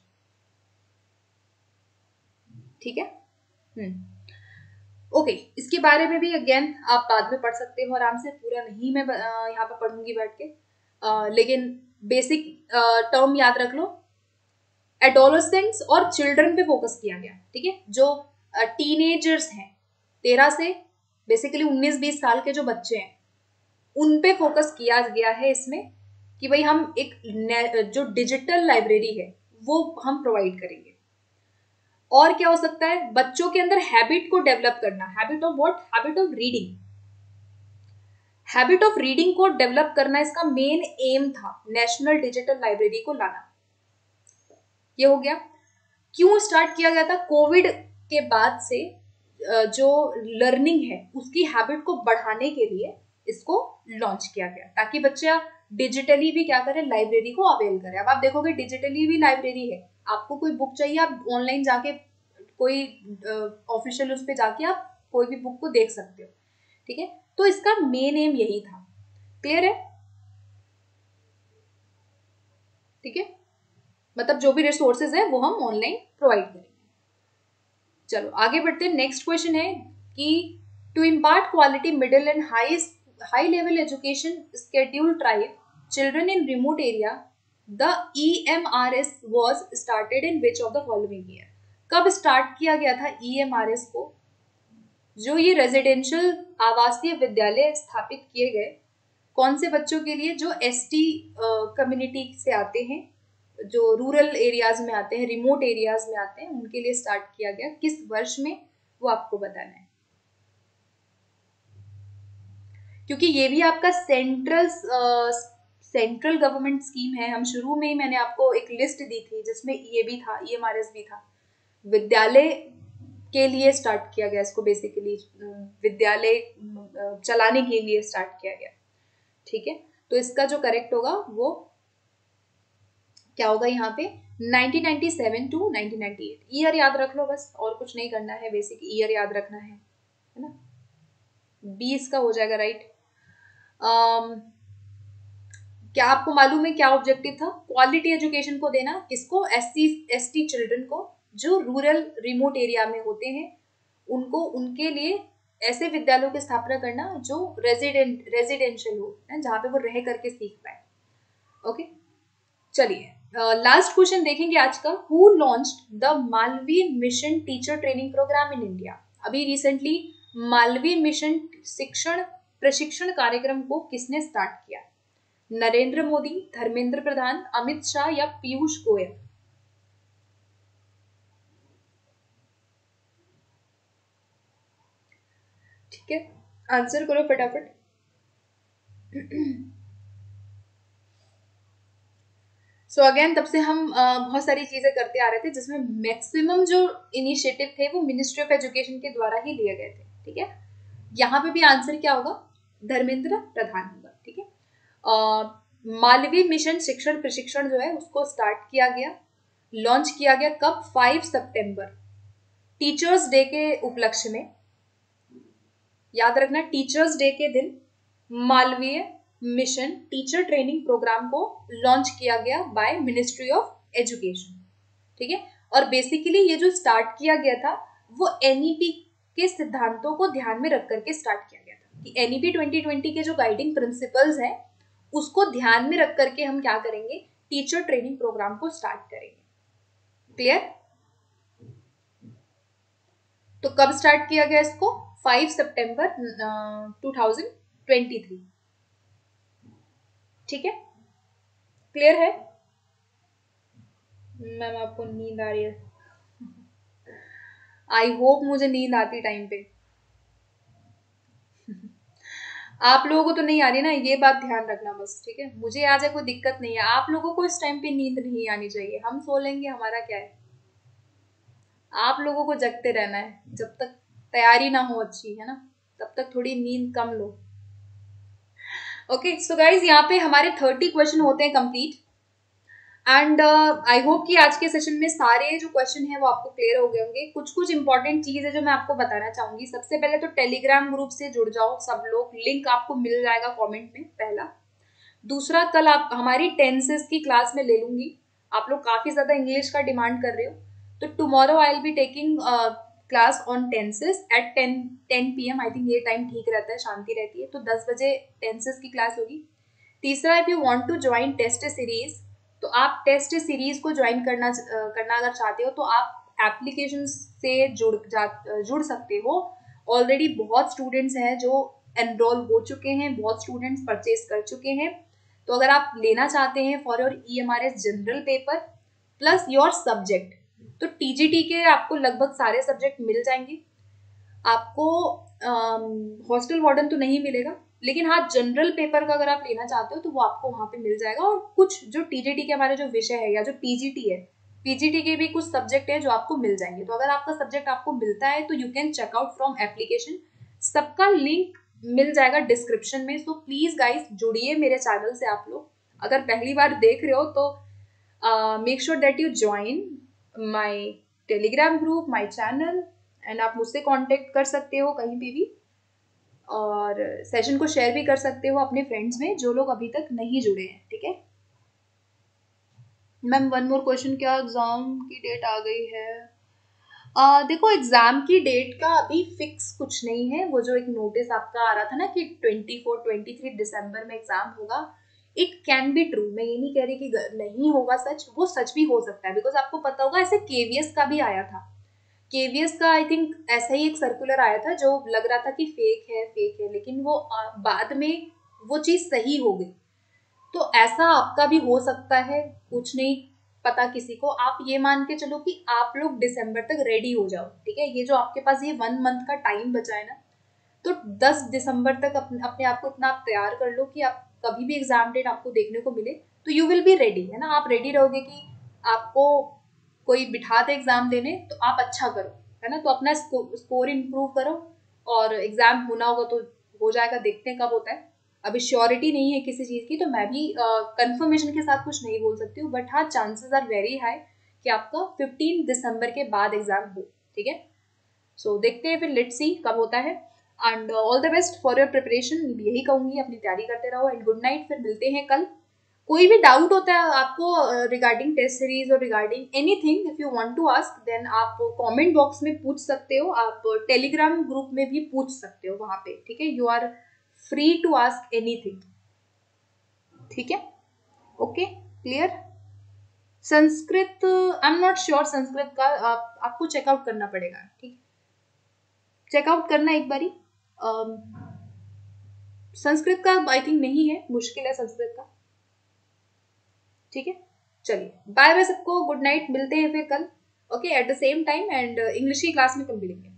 ठीक है, हम्म ओके okay, इसके बारे में भी अगेन आप बाद में पढ़ सकते हो आराम से, पूरा नहीं मैं यहाँ पे पढ़ूंगी बैठ के, आ, लेकिन बेसिक टर्म याद रख लो। एडोलेसेंट्स और चिल्ड्रन पे फोकस किया गया। ठीक है, जो टीनेजर्स हैं, तेरह से बेसिकली उन्नीस बीस साल के जो बच्चे हैं, उन पे फोकस किया गया है इसमें, कि भाई हम एक जो डिजिटल लाइब्रेरी है वो हम प्रोवाइड करेंगे। और क्या हो सकता है? बच्चों के अंदर हैबिट को डेवलप करना। Habit of what? Habit of reading. Habit of reading को डेवलप करना इसका मेन एम था, नेशनल डिजिटल लाइब्रेरी को लाना। ये हो गया। क्यों स्टार्ट किया गया था? कोविड के बाद से जो लर्निंग है उसकी हैबिट को बढ़ाने के लिए इसको लॉन्च किया गया, ताकि बच्चे डिजिटली भी क्या करें, लाइब्रेरी को अवेल करें। अब आप देखोगे डिजिटली भी लाइब्रेरी है, आपको कोई बुक चाहिए आप ऑनलाइन जाके कोई ऑफिशियल उस पर जाके आप कोई भी बुक को देख सकते हो। ठीक है, तो इसका मेन एम यही था। क्लियर है? ठीक है, मतलब जो भी रिसोर्सेज है वो हम ऑनलाइन प्रोवाइड करेंगे। चलो आगे बढ़ते हैं। नेक्स्ट क्वेश्चन है कि to impart quality middle and high high level education schedule tribe children in remote area, the E M R S was started in which of the following year? कब start किया गया था ई M R S को? जो ये residential आवासीय विद्यालय स्थापित किए गए कौन से बच्चों के लिए? जो एस टी कम्युनिटी से आते हैं, जो रूरल एरियाज में आते हैं, रिमोट एरियाज में आते हैं, उनके लिए स्टार्ट किया गया। किस वर्ष में, वो आपको बताना है, क्योंकि ये भी आपका सेंट्रल सेंट्रल गवर्नमेंट स्कीम है। हम शुरू में ही मैंने आपको एक लिस्ट दी थी जिसमें ये भी था, ई एम आर एस भी था। विद्यालय के लिए स्टार्ट किया गया इसको, बेसिकली विद्यालय चलाने के लिए स्टार्ट किया गया। ठीक है, तो इसका जो करेक्ट होगा वो क्या होगा यहाँ पे? Nineteen ninety seven to nineteen ninety eight. Year याद रख लो बस, और कुछ नहीं करना है, बेसिक ईयर याद रखना है, है ना। बीस का हो जाएगा, राइट। um, क्या आपको मालूम है क्या ऑब्जेक्टिव था? क्वालिटी एजुकेशन को देना। किसको? S C S T children को, जो रूरल रिमोट एरिया में होते हैं, उनको, उनके लिए ऐसे विद्यालयों की स्थापना करना जो रेजिडेंट रेजिडेंशियल हो, जहाँ पे वो रह करके सीख पाए। ओके, चलिए लास्ट क्वेश्चन देखेंगे आज का। Who launched the Malaviya mission teacher training programme in India? अभी रिसेंटली मालवीय मिशन शिक्षण प्रशिक्षण कार्यक्रम को किसने स्टार्ट किया? नरेंद्र मोदी, धर्मेंद्र प्रधान, अमित शाह या पीयूष गोयल? ठीक है, आंसर करो फटाफट। सो so अगेन, तब से हम uh, बहुत सारी चीजें करते आ रहे थे जिसमें मैक्सिमम जो इनिशिएटिव थे वो मिनिस्ट्री ऑफ एजुकेशन के द्वारा ही लिए गए थे। ठीक है, यहाँ पे भी आंसर क्या होगा? धर्मेंद्र प्रधान होगा। ठीक है, uh, मालवीय मिशन शिक्षण प्रशिक्षण जो है उसको स्टार्ट किया गया, लॉन्च किया गया कब? फाइव सितंबर, टीचर्स डे के उपलक्ष्य में। याद रखना, टीचर्स डे के दिन Malaviya mission teacher training programme को लॉन्च किया गया बाय मिनिस्ट्री ऑफ एजुकेशन। ठीक है, और बेसिकली ये जो स्टार्ट किया गया था वो एन ई पी के सिद्धांतों को ध्यान में रख करके स्टार्ट किया गया था कि N E P twenty twenty के जो गाइडिंग प्रिंसिपल्स हैं उसको ध्यान में रख करके हम क्या करेंगे? टीचर ट्रेनिंग प्रोग्राम को स्टार्ट करेंगे। क्लियर? तो कब स्टार्ट किया गया इसको? फाइव सितंबर टू थाउजेंड ट्वेंटी थ्री। ठीक है, क्लियर है? मैम आपको नींद आ रही है? आई होप मुझे नींद आती टाइम पे। आप लोगों को तो नहीं आ रही ना, ये बात ध्यान रखना बस। ठीक है, मुझे आ जाए कोई दिक्कत नहीं है, आप लोगों को इस टाइम पे नींद नहीं आनी चाहिए। हम सो लेंगे, हमारा क्या है। आप लोगों को जगते रहना है जब तक तैयारी ना हो अच्छी, है ना, तब तक थोड़ी नींद कम लो। ओके, सो गाइज यहाँ पे हमारे थर्टी क्वेश्चन होते हैं कंप्लीट, एंड आई होप कि आज के सेशन में सारे जो क्वेश्चन है वो आपको क्लियर हो गए होंगे। कुछ कुछ इंपॉर्टेंट चीज है जो मैं आपको बताना चाहूंगी। सबसे पहले तो टेलीग्राम ग्रुप से जुड़ जाओ सब लोग, लिंक आपको मिल जाएगा कमेंट में, पहला। दूसरा, कल आप हमारी टेंसेस की क्लास में ले लूंगी। आप लोग काफी ज्यादा इंग्लिश का डिमांड कर रहे हो, तो tomorrow I will be taking class on tenses at ten ten P M. I think ये टाइम ठीक रहता है, शांति रहती है, तो दस बजे टेंसेस की क्लास होगी। तीसरा, if you want to join test series, तो आप टेस्ट सीरीज को ज्वाइन करना करना अगर चाहते हो तो आप एप्लीकेशन से जुड़ जा जुड़ सकते हो। ऑलरेडी बहुत स्टूडेंट्स हैं जो एनरोल हो चुके हैं, बहुत स्टूडेंट्स परचेज कर चुके हैं। तो अगर आप लेना चाहते हैं for your E M R S general paper plus your subject, तो टी जी टी के आपको लगभग सारे सब्जेक्ट मिल जाएंगे। आपको हॉस्टल वार्डन तो नहीं मिलेगा, लेकिन हाँ जनरल पेपर का अगर आप लेना चाहते हो तो वो आपको वहाँ पे मिल जाएगा। और कुछ जो टी जी टी के हमारे जो विषय है या जो पी जी टी है, पी जी टी के भी कुछ सब्जेक्ट है जो आपको मिल जाएंगे। तो अगर आपका सब्जेक्ट आपको मिलता है तो you can check out from application, सबका लिंक मिल जाएगा डिस्क्रिप्शन में। सो प्लीज गाइस जुड़िए मेरे चैनल से। आप लोग अगर पहली बार देख रहे हो तो make sure that you join my Telegram group, my channel, and आप मुझसे कांटेक्ट कर सकते हो कहीं पे भी, और सेशन को शेयर भी कर सकते हो अपने फ्रेंड्स में जो लोग अभी तक नहीं जुड़े हैं। ठीक है मैम, वन मोर क्वेश्चन, क्या एग्जाम की डेट आ गई है? आ, देखो, एग्जाम की डेट का अभी फिक्स कुछ नहीं है। वो जो एक नोटिस आपका आ रहा था ना कि ट्वेंटी फोर ट्वेंटी थ्री दिसंबर में एग्जाम होगा, इट कैन बी ट्रू। मैं ये नहीं कह रही कि नहीं होगा सच, वो सच भी हो सकता है। बिकॉज आपको पता होगा ऐसे के वी एस का भी आया था केवीएस का आई थिंक ऐसा ही एक सर्कुलर आया था जो लग रहा था कि फेक है फेक है, लेकिन वो बाद में वो चीज सही हो गई। तो ऐसा आपका भी हो सकता है, कुछ नहीं पता किसी को। आप ये मान के चलो कि आप लोग दिसंबर तक रेडी हो जाओ, ठीक है। ये जो आपके पास ये वन मंथ का टाइम बचा है ना, तो दस दिसंबर तक अपने अपने आप को इतना आप तैयार कर लो कि आप कभी भी एग्जाम डेट आपको देखने को मिले तो यू विल बी रेडी, है ना। आप रेडी रहोगे कि आपको कोई बिठा दे एग्जाम देने तो आप अच्छा करो, है ना। तो अपना स्कोर इम्प्रूव करो, और एग्जाम होना होगा तो हो जाएगा, देखते हैं कब होता है। अभी श्योरिटी नहीं है किसी चीज़ की, तो मैं भी कंफर्मेशन uh, के साथ कुछ नहीं बोल सकती हूँ, बट हाँ चांसेस आर वेरी हाई कि आपका फिफ्टीन दिसंबर के बाद एग्जाम हो, ठीक है। सो so, देखते हैं फिर, लेट्स सी कब होता है। And all the best for your preparation, यही कहूँगी, अपनी तैयारी करते रहो। एंड गुड नाइट, फिर मिलते हैं कल। कोई भी डाउट होता है आपको रिगार्डिंग टेस्ट सीरीज और regarding anything, if you want to ask, then आप कमेंट बॉक्स में पूछ सकते हो, आप टेलीग्राम ग्रुप में भी पूछ सकते हो वहां पे, ठीक है। You are free to ask anything, ठीक है। Okay, clear. Sanskrit I am not sure, Sanskrit का आप, आपको चेकआउट करना पड़ेगा, ठीक। चेकआउट करना एक बारी। um, संस्कृत का आई थिंक नहीं है, मुश्किल है संस्कृत का, ठीक है। चलिए बाय बाय सबको, गुड नाइट, मिलते हैं फिर कल, okay, at the same time. And English की क्लास में कल मिलेंगे।